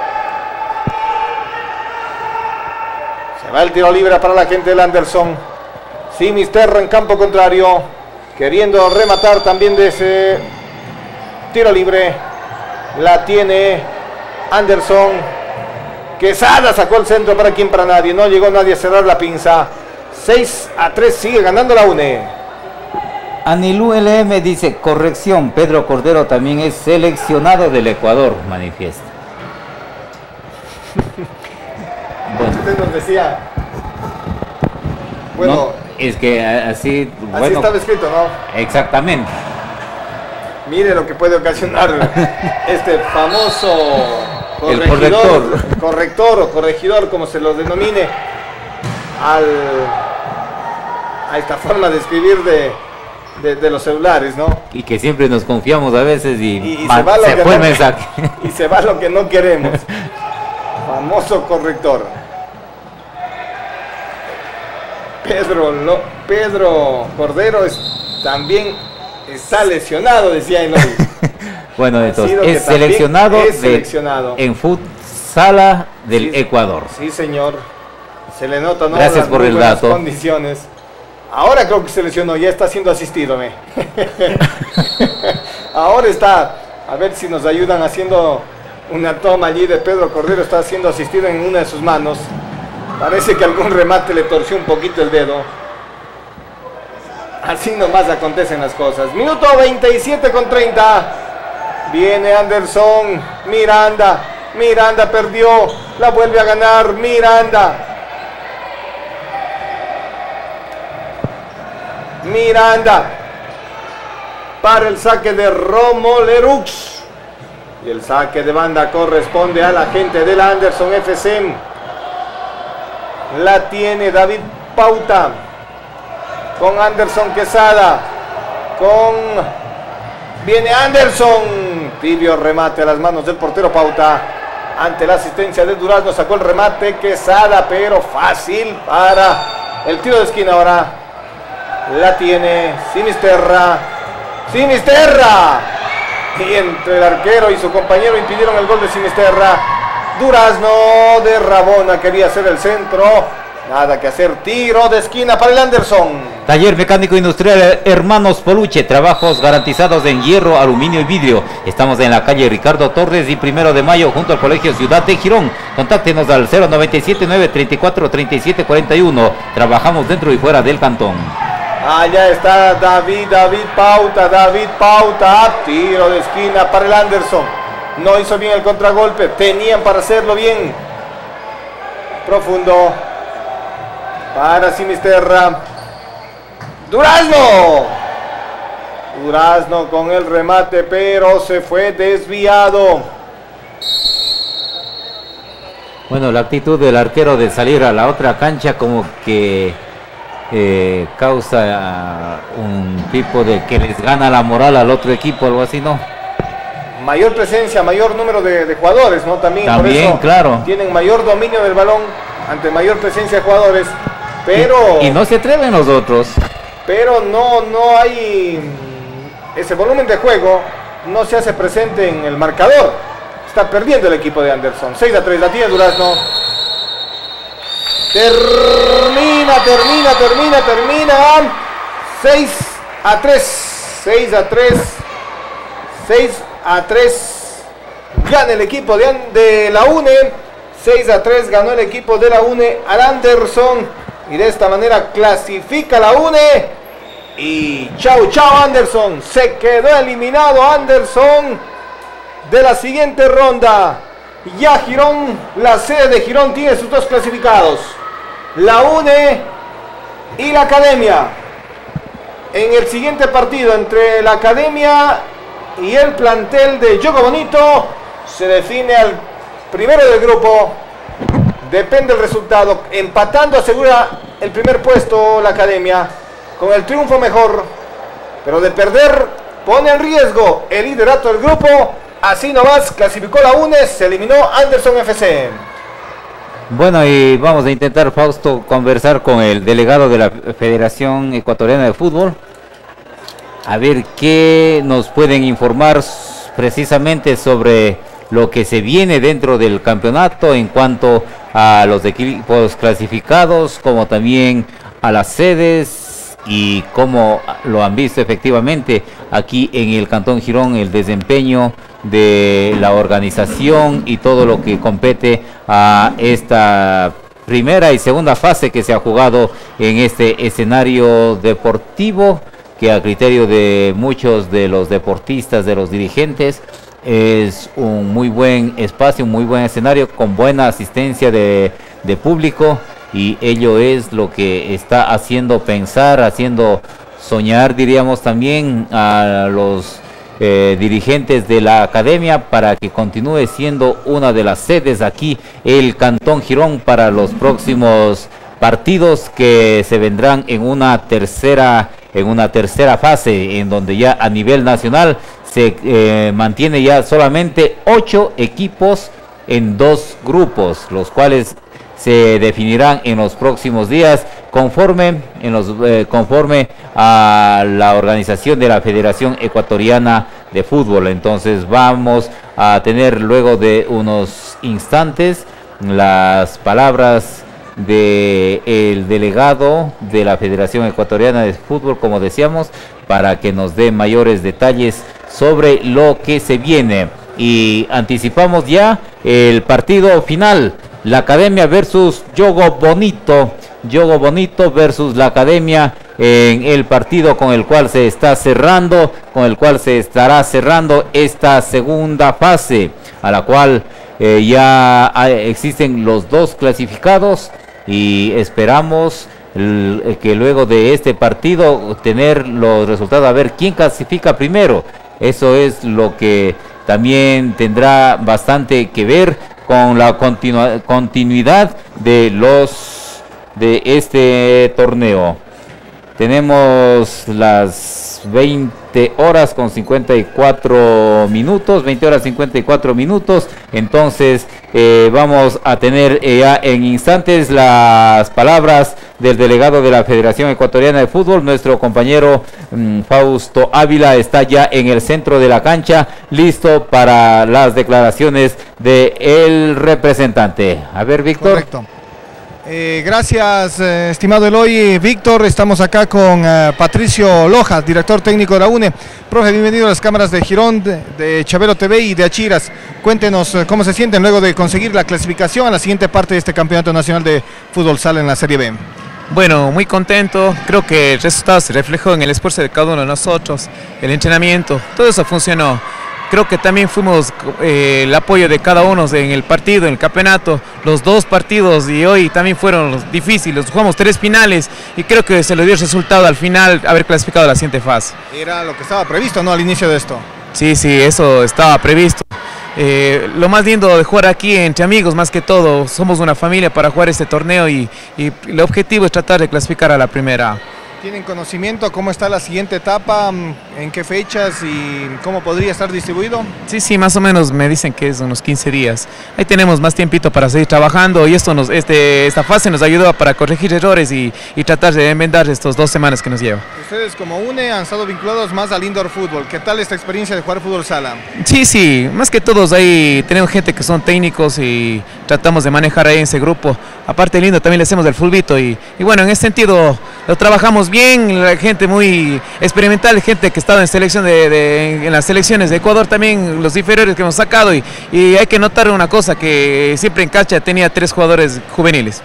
Se va el tiro libre para la gente del Anderson. Sinisterra en campo contrario, queriendo rematar también de ese tiro libre. La tiene Anderson. Quesada sacó el centro. ¿Para quién? Para nadie. No llegó nadie a cerrar la pinza. 6-3, sigue ganando la UNE. Anilú LM dice: corrección, Pedro Cordero también es seleccionado del Ecuador, manifiesta. Bueno. Usted nos decía. Bueno, no, es que así estaba escrito, ¿no? Exactamente. Mire lo que puede ocasionar este famoso corrector o corregidor, como se lo denomine, a esta forma de escribir de los celulares, ¿no? Y que siempre nos confiamos a veces y se fue el mensaje. Y se va lo que no queremos. Famoso corrector. Pedro Cordero también está lesionado, decía Eloy. Bueno, entonces es seleccionado en futsala del Ecuador. Sí, señor. Se le nota, ¿no? Gracias por el dato. Condiciones. Ahora creo que se lesionó, ya está siendo asistido. Ahora está, a ver si nos ayudan haciendo una toma allí de Pedro Cordero. Está siendo asistido en una de sus manos. Parece que algún remate le torció un poquito el dedo. Así nomás acontecen las cosas. Minuto 27:30. Viene Anderson. Miranda perdió. La vuelve a ganar Miranda para el saque de Romo Lerux. Y el saque de banda corresponde a la gente del Anderson FC. La tiene David Pauta con Anderson Quesada. Viene Anderson. Tibio remate a las manos del portero Pauta. Ante la asistencia de Durazno sacó el remate Quesada, pero fácil para el tiro de esquina. Ahora la tiene Sinisterra. Y entre el arquero y su compañero impidieron el gol de Sinisterra. Durazno de Rabona quería hacer el centro. Nada que hacer, tiro de esquina para el Anderson. Taller Mecánico Industrial Hermanos Poluche, trabajos garantizados en hierro, aluminio y vidrio. Estamos en la calle Ricardo Torres y 1 de Mayo, junto al Colegio Ciudad de Girón. Contáctenos al 097-934-3741. Trabajamos dentro y fuera del cantón. Allá está David Pauta. Tiro de esquina para el Anderson. No hizo bien el contragolpe, tenían para hacerlo bien. Profundo para Sinisterra. Durazno con el remate, pero se fue desviado. Bueno, la actitud del arquero de salir a la otra cancha como que causa un tipo de que les gana la moral al otro equipo, algo así, ¿no? mayor presencia, mayor número de jugadores, ¿no? También por eso claro. Tienen mayor dominio del balón ante mayor presencia de jugadores, pero... Y no se atreven los otros. Pero no hay... Ese volumen de juego no se hace presente en el marcador. Está perdiendo el equipo de Anderson. 6-3, la tiene Durazno. Termina. 6-3. Gana el equipo de la UNE. 6-3 ganó el equipo de la UNE al Anderson. Y de esta manera clasifica la UNE. Y chao Anderson. Se quedó eliminado Anderson de la siguiente ronda. Ya Girón, la sede de Girón tiene sus dos clasificados. La UNE y la Academia. En el siguiente partido entre la Academia y el plantel de Yogo Bonito se define al primero del grupo. Depende del resultado. Empatando asegura el primer puesto la Academia. Con el triunfo mejor. Pero de perder pone en riesgo el liderato del grupo. Así nomás clasificó la UNE. Se eliminó Anderson FC. Bueno, y vamos a intentar, Fausto, conversar con el delegado de la Federación Ecuatoriana de Fútbol. A ver qué nos pueden informar precisamente sobre lo que se viene dentro del campeonato en cuanto a los equipos clasificados, como también a las sedes y cómo lo han visto efectivamente aquí en el Cantón Girón el desempeño de la organización y todo lo que compete a esta primera y segunda fase que se ha jugado en este escenario deportivo, que a criterio de muchos de los deportistas, de los dirigentes, es un muy buen espacio, un muy buen escenario con buena asistencia de público, y ello es lo que está haciendo pensar, haciendo soñar, diríamos también, a los dirigentes de la Academia para que continúe siendo una de las sedes aquí el Cantón Girón para los próximos partidos que se vendrán en una tercera fase, en donde ya a nivel nacional se mantiene ya solamente 8 equipos en 2 grupos, los cuales se definirán en los próximos días conforme a la organización de la Federación Ecuatoriana de Fútbol. Entonces vamos a tener luego de unos instantes las palabras del delegado de la Federación Ecuatoriana de Fútbol, como decíamos, para que nos dé mayores detalles sobre lo que se viene. Y anticipamos ya el partido final: la Academia versus Yogo Bonito. Yogo Bonito versus la Academia en el partido con el cual se estará cerrando esta segunda fase, a la cual ya existen los 2 clasificados, y esperamos que luego de este partido tener los resultados, a ver quién clasifica primero. Eso es lo que también tendrá bastante que ver con la continuidad de este torneo. Tenemos las 20 horas con 54 minutos, 20 horas 54 minutos. Entonces vamos a tener ya en instantes las palabras del delegado de la Federación Ecuatoriana de Fútbol. Nuestro compañero Fausto Ávila está ya en el centro de la cancha, listo para las declaraciones del representante. A ver, Víctor. Correcto. Gracias, estimado Eloy. Víctor, estamos acá con Patricio Lojas, director técnico de la UNE. Profe, bienvenido a las cámaras de Girón, de Chabelo TV y de Achiras. Cuéntenos cómo se sienten luego de conseguir la clasificación a la siguiente parte de este Campeonato Nacional de Fútbol Sala en la Serie B. Bueno, muy contento. Creo que el resultado se reflejó en el esfuerzo de cada uno de nosotros, el entrenamiento, todo eso funcionó. Creo que también fuimos el apoyo de cada uno en el partido, en el campeonato. Los 2 partidos y hoy también fueron difíciles. Jugamos 3 finales y creo que se le dio el resultado al final, haber clasificado a la siguiente fase. Era lo que estaba previsto, ¿no?, al inicio de esto. Sí, eso estaba previsto. Lo más lindo de jugar aquí entre amigos, más que todo, somos una familia para jugar este torneo y el objetivo es tratar de clasificar a la primera. ¿Tienen conocimiento cómo está la siguiente etapa, en qué fechas y cómo podría estar distribuido? Sí, sí, más o menos me dicen que es unos 15 días. Ahí tenemos más tiempito para seguir trabajando y esta fase nos ayuda para corregir errores y tratar de enmendar estos 2 semanas que nos lleva. Ustedes como UNE han estado vinculados más al indoor fútbol. ¿Qué tal esta experiencia de jugar fútbol sala? Sí, sí, más que todos ahí tenemos gente que son técnicos y tratamos de manejar ahí en ese grupo. Aparte lindo, también le hacemos el fulbito y bueno, en ese sentido lo trabajamos bien, la gente muy experimental, gente que ha estado en selección en las selecciones de Ecuador también, los inferiores que hemos sacado y hay que notar una cosa, que siempre en cancha tenía 3 jugadores juveniles.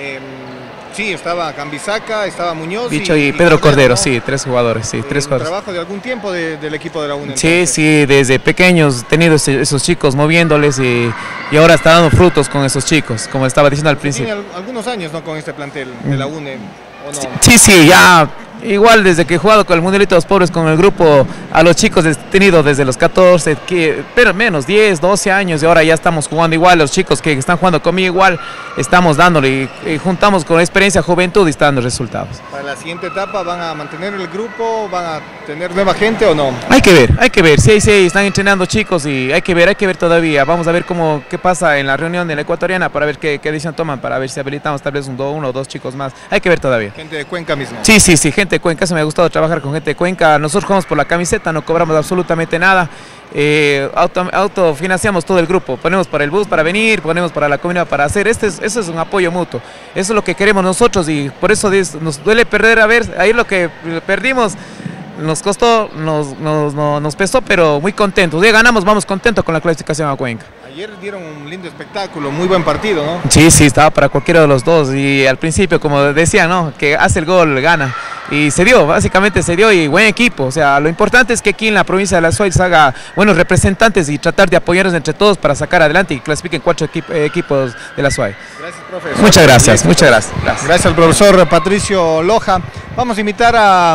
Sí, estaba Cambisaca, estaba Muñoz Bicho y Pedro Cordero, ¿no? Sí, 3 jugadores, sí, 3 jugadores. ¿Trabajo de algún tiempo del equipo de la UNE? Sí, sí, desde pequeños he tenido esos chicos moviéndoles y ahora está dando frutos con esos chicos, como estaba diciendo al principio. Tiene algunos años, ¿no?, con este plantel de la UNE, ¿o no? Sí, sí, ya. Igual desde que he jugado con el Mundialito de los Pobres con el grupo, a los chicos he tenido desde los 14, pero menos 10, 12 años y ahora ya estamos jugando igual, los chicos que están jugando conmigo igual, estamos dándole y juntamos con experiencia, juventud y están dando resultados. Para la siguiente etapa, ¿van a mantener el grupo? ¿Van a tener nueva gente o no? Hay que ver, sí, están entrenando chicos y hay que ver todavía, vamos a ver qué pasa en la reunión de la ecuatoriana para ver qué decisión toman, para ver si habilitamos tal vez uno o 2 chicos más, hay que ver todavía. Gente de Cuenca mismo. Sí, gente de Cuenca, se me ha gustado trabajar con gente de Cuenca, nosotros jugamos por la camiseta, no cobramos absolutamente nada, autofinanciamos todo el grupo, ponemos para el bus para venir, ponemos para la comida para hacer, eso es un apoyo mutuo, eso es lo que queremos nosotros y por eso nos duele perder, ahí lo que perdimos nos costó, nos pesó, pero muy contentos, ya ganamos, vamos contentos con la clasificación a Cuenca. Ayer dieron un lindo espectáculo, muy buen partido, ¿no? Sí, estaba para cualquiera de los dos y al principio, como decía, ¿no?, que hace el gol, gana. Y se dio, básicamente se dio y buen equipo. O sea, lo importante es que aquí en la provincia de La Suay se haga buenos representantes y tratar de apoyarnos entre todos para sacar adelante y clasifiquen 4 equipos de La Suay. Gracias, profesor. Muchas gracias. Gracias al profesor Patricio Loja. Vamos a invitar a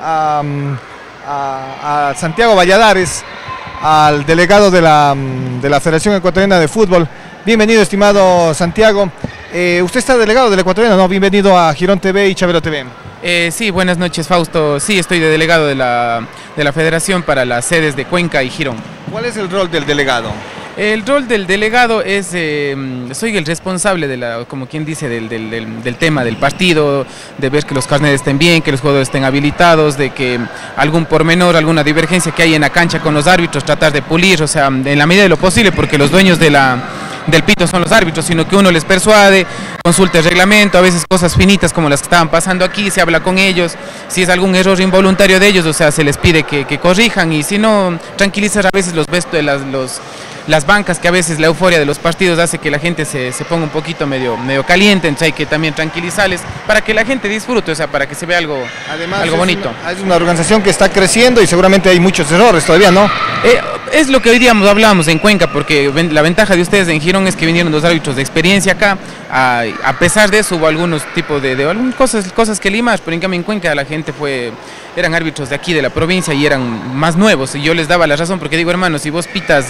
Santiago Valladares, al delegado de la Federación Ecuatoriana de Fútbol. Bienvenido, estimado Santiago. Usted está delegado del Ecuatoriano, ¿no? Bienvenido a Girón TV y Chabelo TV. Sí, buenas noches, Fausto. Sí, estoy de delegado de la Federación para las sedes de Cuenca y Girón. ¿Cuál es el rol del delegado? El rol del delegado es, soy el responsable como quien dice, del tema del partido, de ver que los carnets estén bien, que los jugadores estén habilitados, de que algún pormenor, alguna divergencia que hay en la cancha con los árbitros, tratar de pulir, o sea, en la medida de lo posible, porque los dueños del pito son los árbitros, sino que uno les persuade, consulta el reglamento, a veces cosas finitas como las que estaban pasando aquí, se habla con ellos, si es algún error involuntario de ellos, o sea, se les pide que corrijan y si no, tranquilizar a veces los las bancas, que a veces la euforia de los partidos hace que la gente se ponga un poquito medio caliente, entonces hay que también tranquilizarles para que la gente disfrute, o sea, para que se vea algo bonito. Es una organización que está creciendo y seguramente hay muchos errores todavía, ¿no? Es lo que hoy día hablábamos en Cuenca, porque la ventaja de ustedes en Girón es que vinieron 2 árbitros de experiencia acá, a pesar de eso hubo algunos tipos de algunas cosas que limar, pero en cambio en Cuenca la gente eran árbitros de aquí, de la provincia, y eran más nuevos, y yo les daba la razón, porque digo, hermano, si vos pitas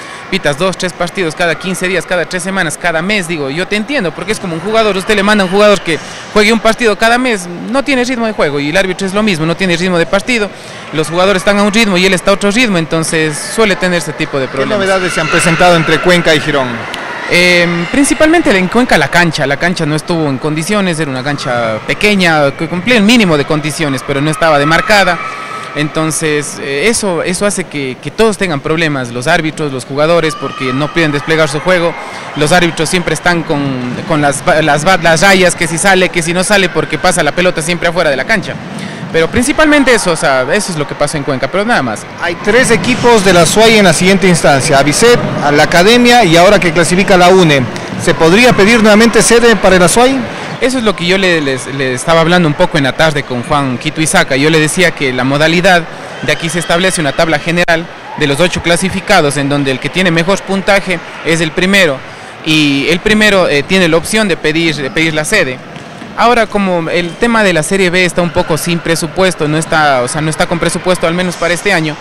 2, 3 partidos cada 15 días, cada 3 semanas, cada mes, digo, yo te entiendo, porque es como un jugador, usted le manda a un jugador que juegue un partido cada mes, no tiene ritmo de juego, y el árbitro es lo mismo, no tiene ritmo de partido, los jugadores están a un ritmo y él está a otro ritmo, entonces suele tener ese tipo de problemas. ¿Qué novedades se han presentado entre Cuenca y Girón? Principalmente en Cuenca la cancha no estuvo en condiciones, era una cancha pequeña, que cumplía el mínimo de condiciones, pero no estaba demarcada. Entonces eso hace que todos tengan problemas, los árbitros, los jugadores, porque no pueden desplegar su juego. Los árbitros siempre están con las rayas, que si sale, que si no sale, porque pasa la pelota siempre afuera de la cancha. Pero principalmente eso, o sea, eso es lo que pasa en Cuenca, pero nada más. Hay 3 equipos de la SUAY en la siguiente instancia: Avicet, a la Academia y ahora que clasifica la UNE. ¿Se podría pedir nuevamente sede para la SUAY? Eso es lo que yo le estaba hablando un poco en la tarde con Juan Quito Isaca. Yo le decía que la modalidad de aquí se establece una tabla general de los 8 clasificados, en donde el que tiene mejor puntaje es el primero, y el primero tiene la opción de pedir la sede. Ahora, como el tema de la Serie B está un poco sin presupuesto, no está con presupuesto, al menos para este año,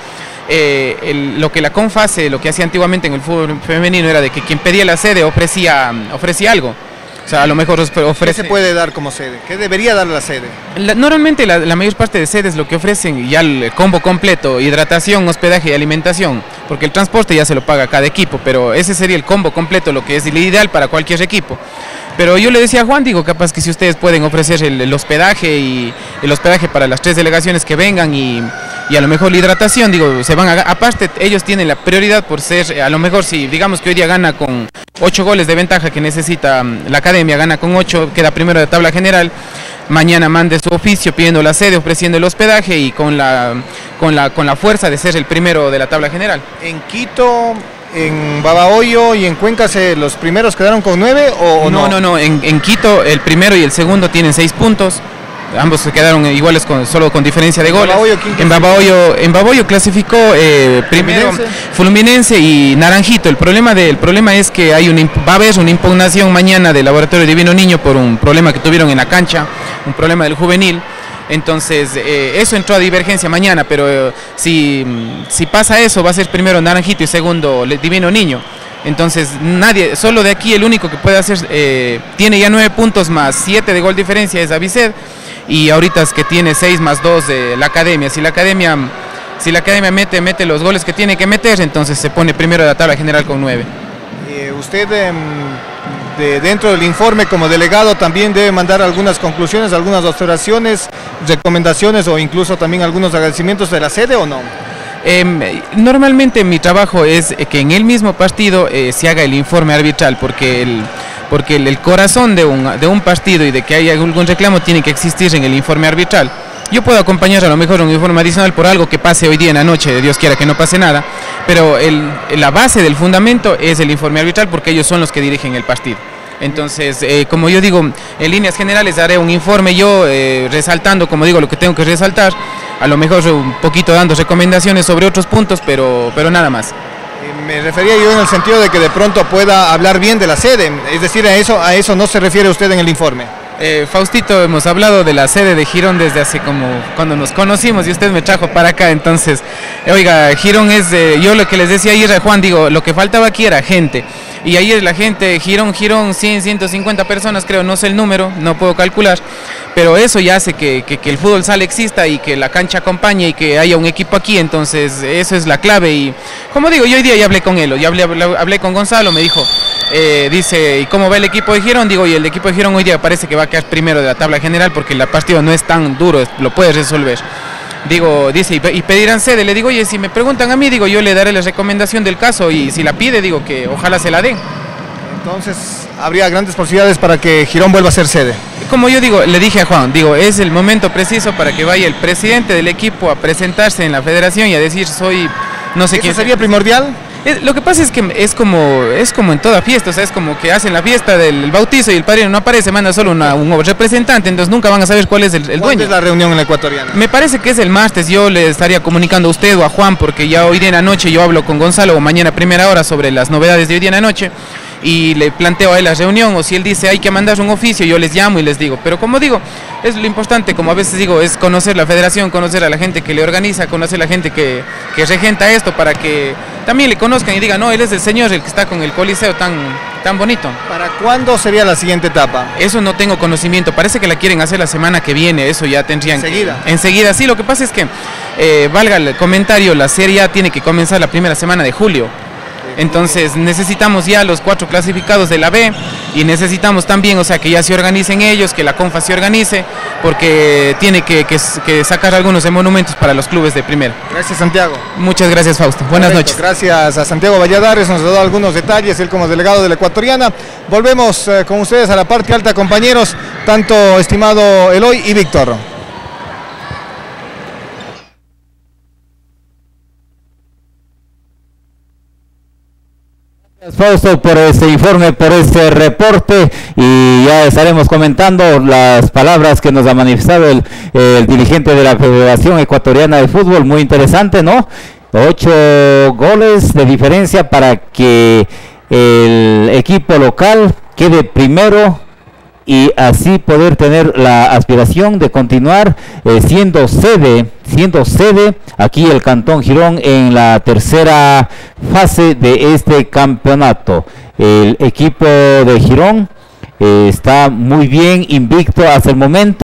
lo que la CONFACE, lo que hacía antiguamente en el fútbol femenino, era de que quien pedía la sede ofrecía algo. O sea, a lo mejor ofrece... ¿Qué se puede dar como sede? ¿Qué debería dar la sede? Normalmente la mayor parte de sedes lo que ofrecen ya el combo completo, hidratación, hospedaje y alimentación, porque el transporte ya se lo paga cada equipo, pero ese sería el combo completo, lo que es el ideal para cualquier equipo. Pero yo le decía a Juan, digo, capaz que si ustedes pueden ofrecer el hospedaje y el hospedaje para las 3 delegaciones que vengan y a lo mejor la hidratación, digo, se van a, aparte ellos tienen la prioridad por ser, a lo mejor si digamos que hoy día gana con 8 goles de ventaja que necesita la academia, gana con 8, queda primero de tabla general, mañana mande su oficio pidiendo la sede, ofreciendo el hospedaje y con la fuerza de ser el primero de la tabla general. En Quito, en Babahoyo y en Cuenca los primeros quedaron con 9 o no? No, en Quito el primero y el segundo tienen 6 puntos. Ambos se quedaron iguales solo con diferencia de goles. En Babahoyo clasificó primero Fluminense y Naranjito. El problema es que va a haber una impugnación mañana del Laboratorio Divino Niño por un problema que tuvieron en la cancha, un problema del juvenil. Entonces eso entró a divergencia mañana, pero si pasa eso va a ser primero Naranjito y segundo Divino Niño. Entonces solo de aquí el único que puede hacer, tiene ya 9 puntos más 7 de gol diferencia es Aviced, y ahorita es que tiene 6 más 2 de la academia. Si la academia mete los goles que tiene que meter, entonces se pone primero de la tabla general con 9. Usted dentro del informe como delegado también debe mandar algunas conclusiones, algunas observaciones, recomendaciones o incluso también algunos agradecimientos de la sede, ¿o no? Normalmente mi trabajo es que en el mismo partido se haga el informe arbitral, porque el corazón de un partido y de que haya algún reclamo tiene que existir en el informe arbitral. Yo puedo acompañar a lo mejor un informe adicional por algo que pase hoy día en la noche, Dios quiera que no pase nada, pero la base del fundamento es el informe arbitral, porque ellos son los que dirigen el partido. Entonces, como yo digo, en líneas generales haré un informe yo resaltando, como digo, lo que tengo que resaltar, a lo mejor un poquito dando recomendaciones sobre otros puntos, pero nada más. Me refería yo en el sentido de que de pronto pueda hablar bien de la sede, es decir, a eso no se refiere usted en el informe. Faustito, hemos hablado de la sede de Girón desde hace como cuando nos conocimos y usted me trajo para acá, entonces, oiga, Girón yo lo que les decía ayer a Juan, digo, lo que faltaba aquí era gente, y ayer la gente, Girón, 100, 150 personas creo, no sé el número, no puedo calcular, pero eso ya hace que el fútbol sala exista y que la cancha acompañe y que haya un equipo aquí, entonces eso es la clave. Y como digo, yo hoy día ya hablé con él, ya hablé con Gonzalo, me dijo, dice, ¿y cómo va el equipo de Girón? Digo, y el equipo de Girón hoy día parece que va a quedar primero de la tabla general porque el partido no es tan duro, lo puedes resolver. Digo, dice, y pedirán sede. Le digo, oye, si me preguntan a mí, digo, yo le daré la recomendación del caso y si la pide, digo que ojalá se la den. Entonces, habría grandes posibilidades para que Girón vuelva a ser sede. Como yo digo, le dije a Juan, digo, es el momento preciso para que vaya el presidente del equipo a presentarse en la federación y a decir, soy no sé quién. ¿Eso sería primordial? Lo que pasa es que es como en toda fiesta, o sea, es como que hacen la fiesta del bautizo y el padrino no aparece, manda solo un representante, entonces nunca van a saber cuál es el dueño. ¿Cuándo es la reunión en la Ecuatoriana? Me parece que es el martes, yo le estaría comunicando a usted o a Juan, porque ya hoy día en la noche yo hablo con Gonzalo o mañana a primera hora sobre las novedades de hoy día en la noche y le planteo a él la reunión, o si él dice hay que mandar un oficio, yo les llamo y les digo, pero como digo, es lo importante, como a veces digo, es conocer la federación, conocer a la gente que le organiza, conocer a la gente que regenta esto, para que también le conozcan y digan, no, él es el señor, el que está con el coliseo tan bonito. ¿Para cuándo sería la siguiente etapa? Eso no tengo conocimiento, parece que la quieren hacer la semana que viene, eso ya tendrían ¿Enseguida? Enseguida, sí, lo que pasa es que, valga el comentario, la Serie A tiene que comenzar la primera semana de julio. Entonces necesitamos ya los 4 clasificados de la B y necesitamos también, o sea, que ya se organicen ellos, que la CONFA se organice, porque tiene que sacar algunos monumentos para los clubes de primera. Gracias, Santiago. Muchas gracias, Fausto. Buenas noches. Gracias a Santiago Valladares, nos ha dado algunos detalles, él como delegado de la Ecuatoriana. Volvemos con ustedes a la parte alta, compañeros, tanto estimado Eloy y Víctor. Fausto, por este informe, por este reporte, y ya estaremos comentando las palabras que nos ha manifestado el dirigente de la Federación Ecuatoriana de Fútbol. Muy interesante, ¿no? 8 goles de diferencia para que el equipo local quede primero y así poder tener la aspiración de continuar siendo sede aquí el Cantón Girón en la tercera fase de este campeonato. El equipo de Girón está muy bien, invicto hasta el momento.